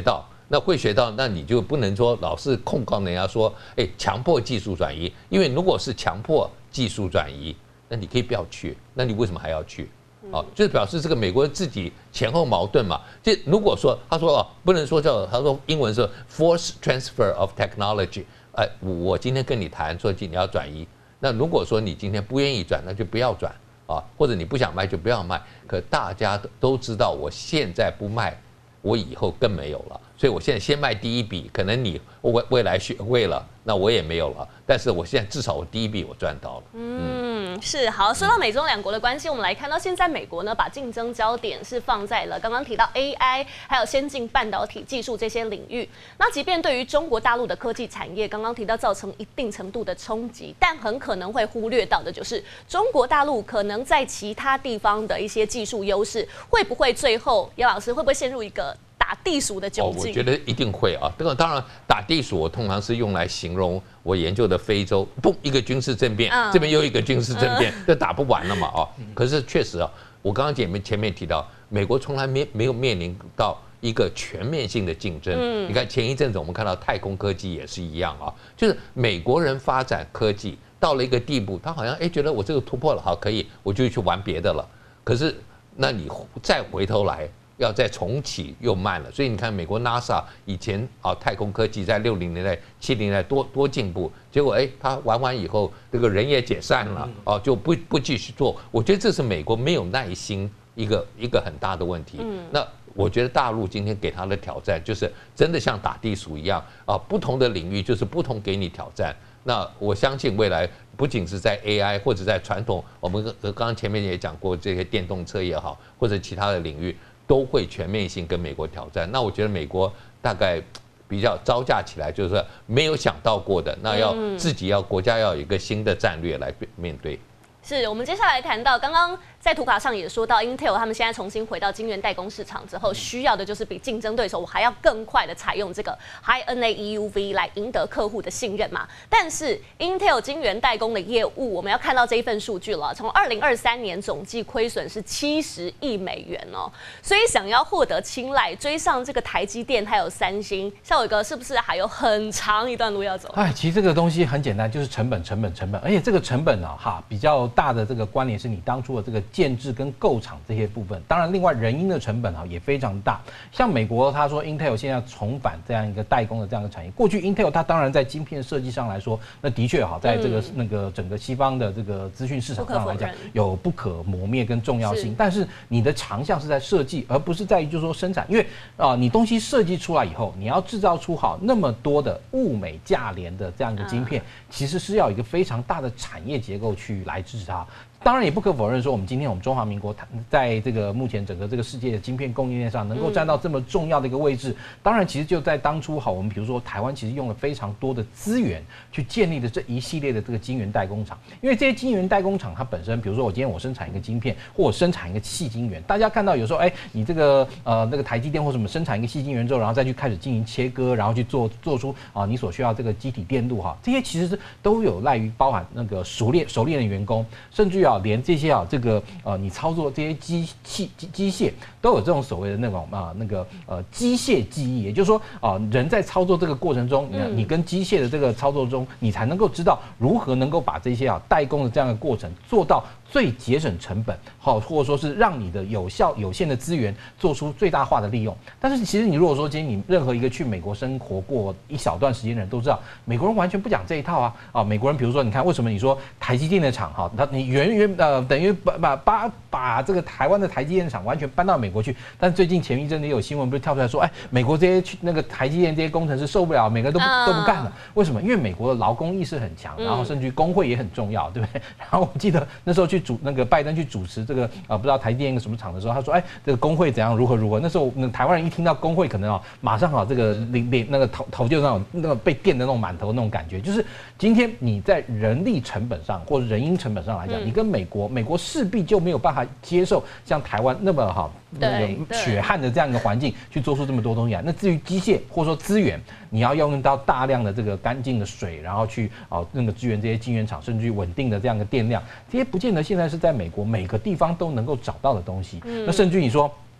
那会学到，那你就不能说老是控告人家说，哎，强迫技术转移，因为如果是强迫技术转移，那你可以不要去，那你为什么还要去？哦，就是表示这个美国自己前后矛盾嘛。就如果说他说哦，不能说叫他说英文是 force transfer of technology， 哎，我今天跟你谈说你要转移，那如果说你今天不愿意转，那就不要转啊，或者你不想卖就不要卖。可大家都知道，我现在不卖，我以后更没有了。所以我现在先卖第一笔，可能你未未来学会了，那我也没有了。但是我现在至少我第一笔我赚到了。 嗯，是好。说到美中两国的关系，我们来看到现在美国呢，把竞争焦点是放在了刚刚提到 A I 还有先进半导体技术这些领域。那即便对于中国大陆的科技产业，刚刚提到造成一定程度的冲击，但很可能会忽略到的就是中国大陆可能在其他地方的一些技术优势，会不会最后姚老师会不会陷入一个打地鼠的窘境？ 哦，我觉得一定会啊。这个当然打地鼠，我通常是用来形容我研究的非洲，嘣一个军事政变，嗯、这边又一个军事政变，就、嗯、打不完了嘛啊。可是确实啊，我刚刚前面前面提到，美国从来没没有面临到一个全面性的竞争。嗯、你看前一阵子我们看到太空科技也是一样啊，就是美国人发展科技到了一个地步，他好像哎觉得我这个突破了，好可以，我就去玩别的了。可是那你再回头来。要再重启又慢了，所以你看美国 NASA 以前啊太空科技在六零年代、七零年代多多进步，结果哎他玩完以后，这个人也解散了，哦、啊、就不不继续做。我觉得这是美国没有耐心一个一个很大的问题。嗯，那我觉得大陆今天给他的挑战就是真的像打地鼠一样啊，不同的领域就是不同给你挑战。那我相信未来不仅是在 A I 或者在传统，我们刚刚前面也讲过这些电动车也好，或者其他的领域。都会全面性跟美国挑战，那我觉得美国大概比较招架起来，就是说没有想到过的，那要自己要国家要有一个新的战略来面对。 是我们接下来谈到，刚刚在图卡上也说到 ，Intel 他们现在重新回到晶圆代工市场之后，需要的就是比竞争对手我还要更快的采用这个 High N A E U V 来赢得客户的信任嘛。但是 Intel 晶圆代工的业务，我们要看到这一份数据了，从二零二三年总计亏损是七十亿美元哦，所以想要获得青睐，追上这个台积电还有三星，孝瑋哥是不是还有很长一段路要走？ 哎，其实这个东西很简单，就是成本、成本、成本，而且这个成本啊，哈，比较大的这个关联是你当初的这个建制跟构厂这些部分，当然另外人因的成本啊也非常大。像美国他说 Intel 现在重返这样一个代工的这样一个产业，过去 Intel 它当然在晶片设计上来说，那的确好在这个、嗯、那个整个西方的这个资讯市场上来讲有不可磨灭跟重要性，是但是你的长项是在设计，而不是在于就是说生产，因为啊、呃、你东西设计出来以后，你要制造出好那么多的物美价廉的这样一个晶片，嗯、其实是要有一个非常大的产业结构去来支持它。当然也不可否认说，我们今天我们中华民国在这个目前整个这个世界的晶片供应链上能够占到这么重要的一个位置，当然其实就在当初好，我们比如说台湾其实用了非常多的资源去建立的这一系列的这个晶圆代工厂，因为这些晶圆代工厂它本身，比如说我今天我生产一个晶片，或我生产一个细晶圆，大家看到有时候哎，你这个呃那个台积电或什么生产一个细晶圆之后，然后再去开始进行切割，然后去做做出啊你所需要这个基体电路哈，这些其实是都有赖于包含那个熟练熟练的员工，甚至于啊连这些啊这个呃你操作这些机器机机械都有这种所谓的那种啊那个呃机械记忆，也就是说啊人在操作这个过程中，你你跟机械的这个操作中，你才能够知道如何能够把这些啊代工的这样的过程做到最节省成本，好，或者说是让你的有效有限的资源做出最大化的利用。但是其实你如果说今天你任何一个去美国生活过一小段时间的人都知道，美国人完全不讲这一套啊啊！美国人比如说你看为什么你说台积电的厂哈，他你远远呃等于把把把把这个台湾的台积电厂完全搬到美国去，但是最近前一阵子有新闻不是跳出来说，哎，美国这些去那个台积电这些工程师受不了，每个人都不、uh. 都不干了，为什么？因为美国的劳工意识很强，然后甚至工会也很重要，对不对？然后我记得那时候去主那个拜登去主持这个呃不知道台积电一个什么厂的时候，他说，哎，这个工会怎样如何如何。那时候那台湾人一听到工会，可能啊马上啊这个脸脸那个头头就那种那个被电的那种满头那种感觉，就是今天你在人力成本上或者人因成本上来讲，嗯、你跟美国，美国势必就没有办法接受像台湾那么哈那个血汗的这样一个环境去做出这么多东西来。那至于机械或者说资源，你要用到大量的这个干净的水，然后去啊那个支援这些晶圆厂，甚至于稳定的这样的电量，这些不见得现在是在美国每个地方都能够找到的东西。嗯、那甚至于你说。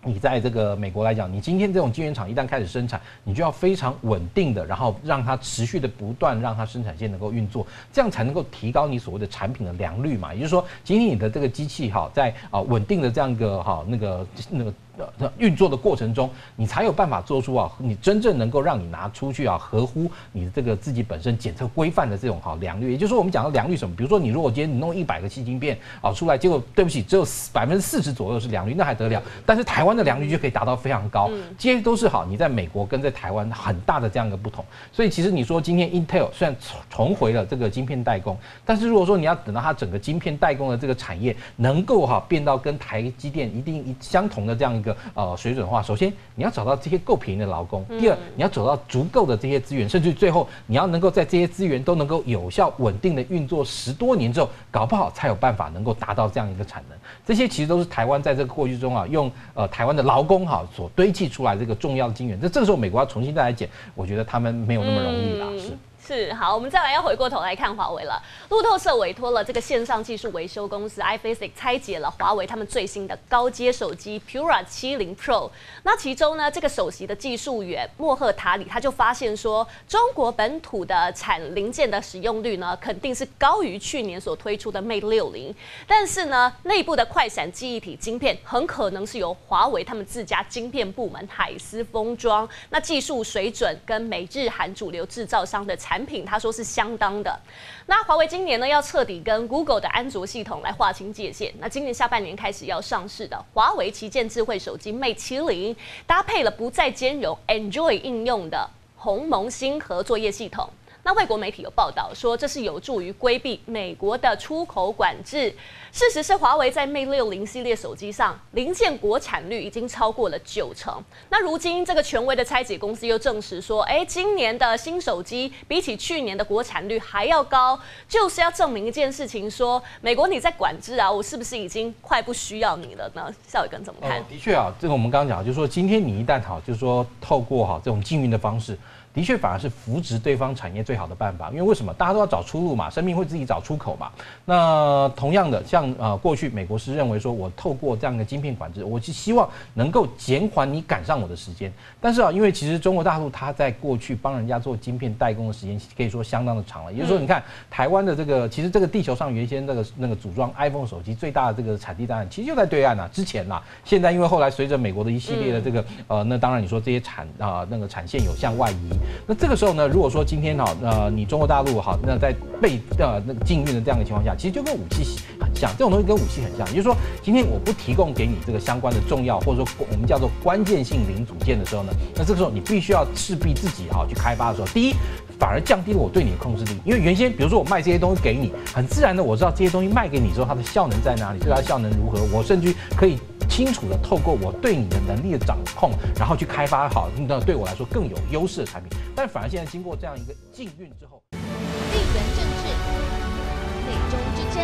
你在这个美国来讲，你今天这种晶圆厂一旦开始生产，你就要非常稳定的，然后让它持续的不断让它生产线能够运作，这样才能够提高你所谓的产品的良率嘛。也就是说，今天你的这个机器哈，在啊稳定的这样一个哈那个那个。呃运作的过程中，你才有办法做出啊，你真正能够让你拿出去啊，合乎你这个自己本身检测规范的这种好良率。也就是说，我们讲到良率什么，比如说你如果今天你弄一百个细晶片啊出来，结果对不起，只有百分之四十左右是良率，那还得了？但是台湾的良率就可以达到非常高，这些都是好你在美国跟在台湾很大的这样一个不同。所以其实你说今天 Intel 虽然重回了这个晶片代工，但是如果说你要等到它整个晶片代工的这个产业能够哈变到跟台积电一定相同的这样一个。呃，水准的话，首先你要找到这些够便宜的劳工，第二你要找到足够的这些资源，甚至最后你要能够在这些资源都能够有效稳定的运作十多年之后，搞不好才有办法能够达到这样一个产能。这些其实都是台湾在这个过去中啊，用呃台湾的劳工哈所堆砌出来这个重要的晶圆。这这个时候美国要重新再来捡，我觉得他们没有那么容易啦，是。 是好，我们再来要回过头来看华为了。路透社委托了这个线上技术维修公司 iPhasic 拆解了华为他们最新的高阶手机 Pura 七零 Pro。那其中呢，这个首席的技术员莫赫塔里他就发现说，中国本土的产零件的使用率呢，肯定是高于去年所推出的 Mate 六零，但是呢，内部的快闪记忆体晶片很可能是由华为他们自家晶片部门海思封装，那技术水准跟美日韩主流制造商的产产品，他说是相当的。那华为今年呢要彻底跟 Google 的安卓系统来划清界限。那今年下半年开始要上市的华为旗舰智慧手机 Mate 七零，搭配了不再兼容 Android 应用的鸿蒙星河作业系统。那外国媒体有报道说，这是有助于规避美国的出口管制。事实是，华为在 Mate 六零系列手机上零件国产率已经超过了九成。那如今这个权威的拆解公司又证实说，哎，今年的新手机比起去年的国产率还要高，就是要证明一件事情说，美国你在管制啊，我是不是已经快不需要你了呢？邵伟根怎么看？ 哦、的确啊，这个我们刚刚讲，就是说今天你一旦好，就是说透过哈这种禁运的方式。的确，反而是扶植对方产业最好的办法，因为为什么？大家都要找出路嘛，生命会自己找出口嘛。那同样的，像呃过去美国是认为说，我透过这样的晶片管制，我是希望能够减缓你赶上我的时间。但是啊，因为其实中国大陆它在过去帮人家做晶片代工的时间可以说相当的长了。也就是说，你看台湾的这个，其实这个地球上原先那个那个组装 iPhone 手机最大的这个产地当然其实就在对岸啊，之前啦。现在因为后来随着美国的一系列的这个呃，那当然你说这些产啊、呃、那个产线有向外移。那这个时候呢，如果说今天哈呃你中国大陆哈那在被呃那个禁运的这样的情况下，其实就跟武器很像，这种东西跟武器很像，也就是说今天我不提供给你这个相关的重要或者说我们叫做关键性零组件的时候呢，那这个时候你必须要势必自己哈去开发的时候，第一反而降低了我对你的控制力，因为原先比如说我卖这些东西给你，很自然的我知道这些东西卖给你之后它的效能在哪里，对它的效能如何，我甚至可以清楚的透过我对你的能力的掌控，然后去开发好那对我来说更有优势的产品。但反而现在经过这样一个禁运之后， 地缘政治、美中之争、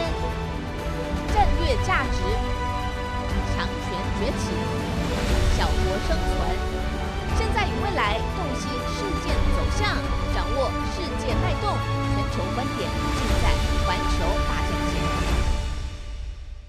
战略价值、强权崛起、小国生存。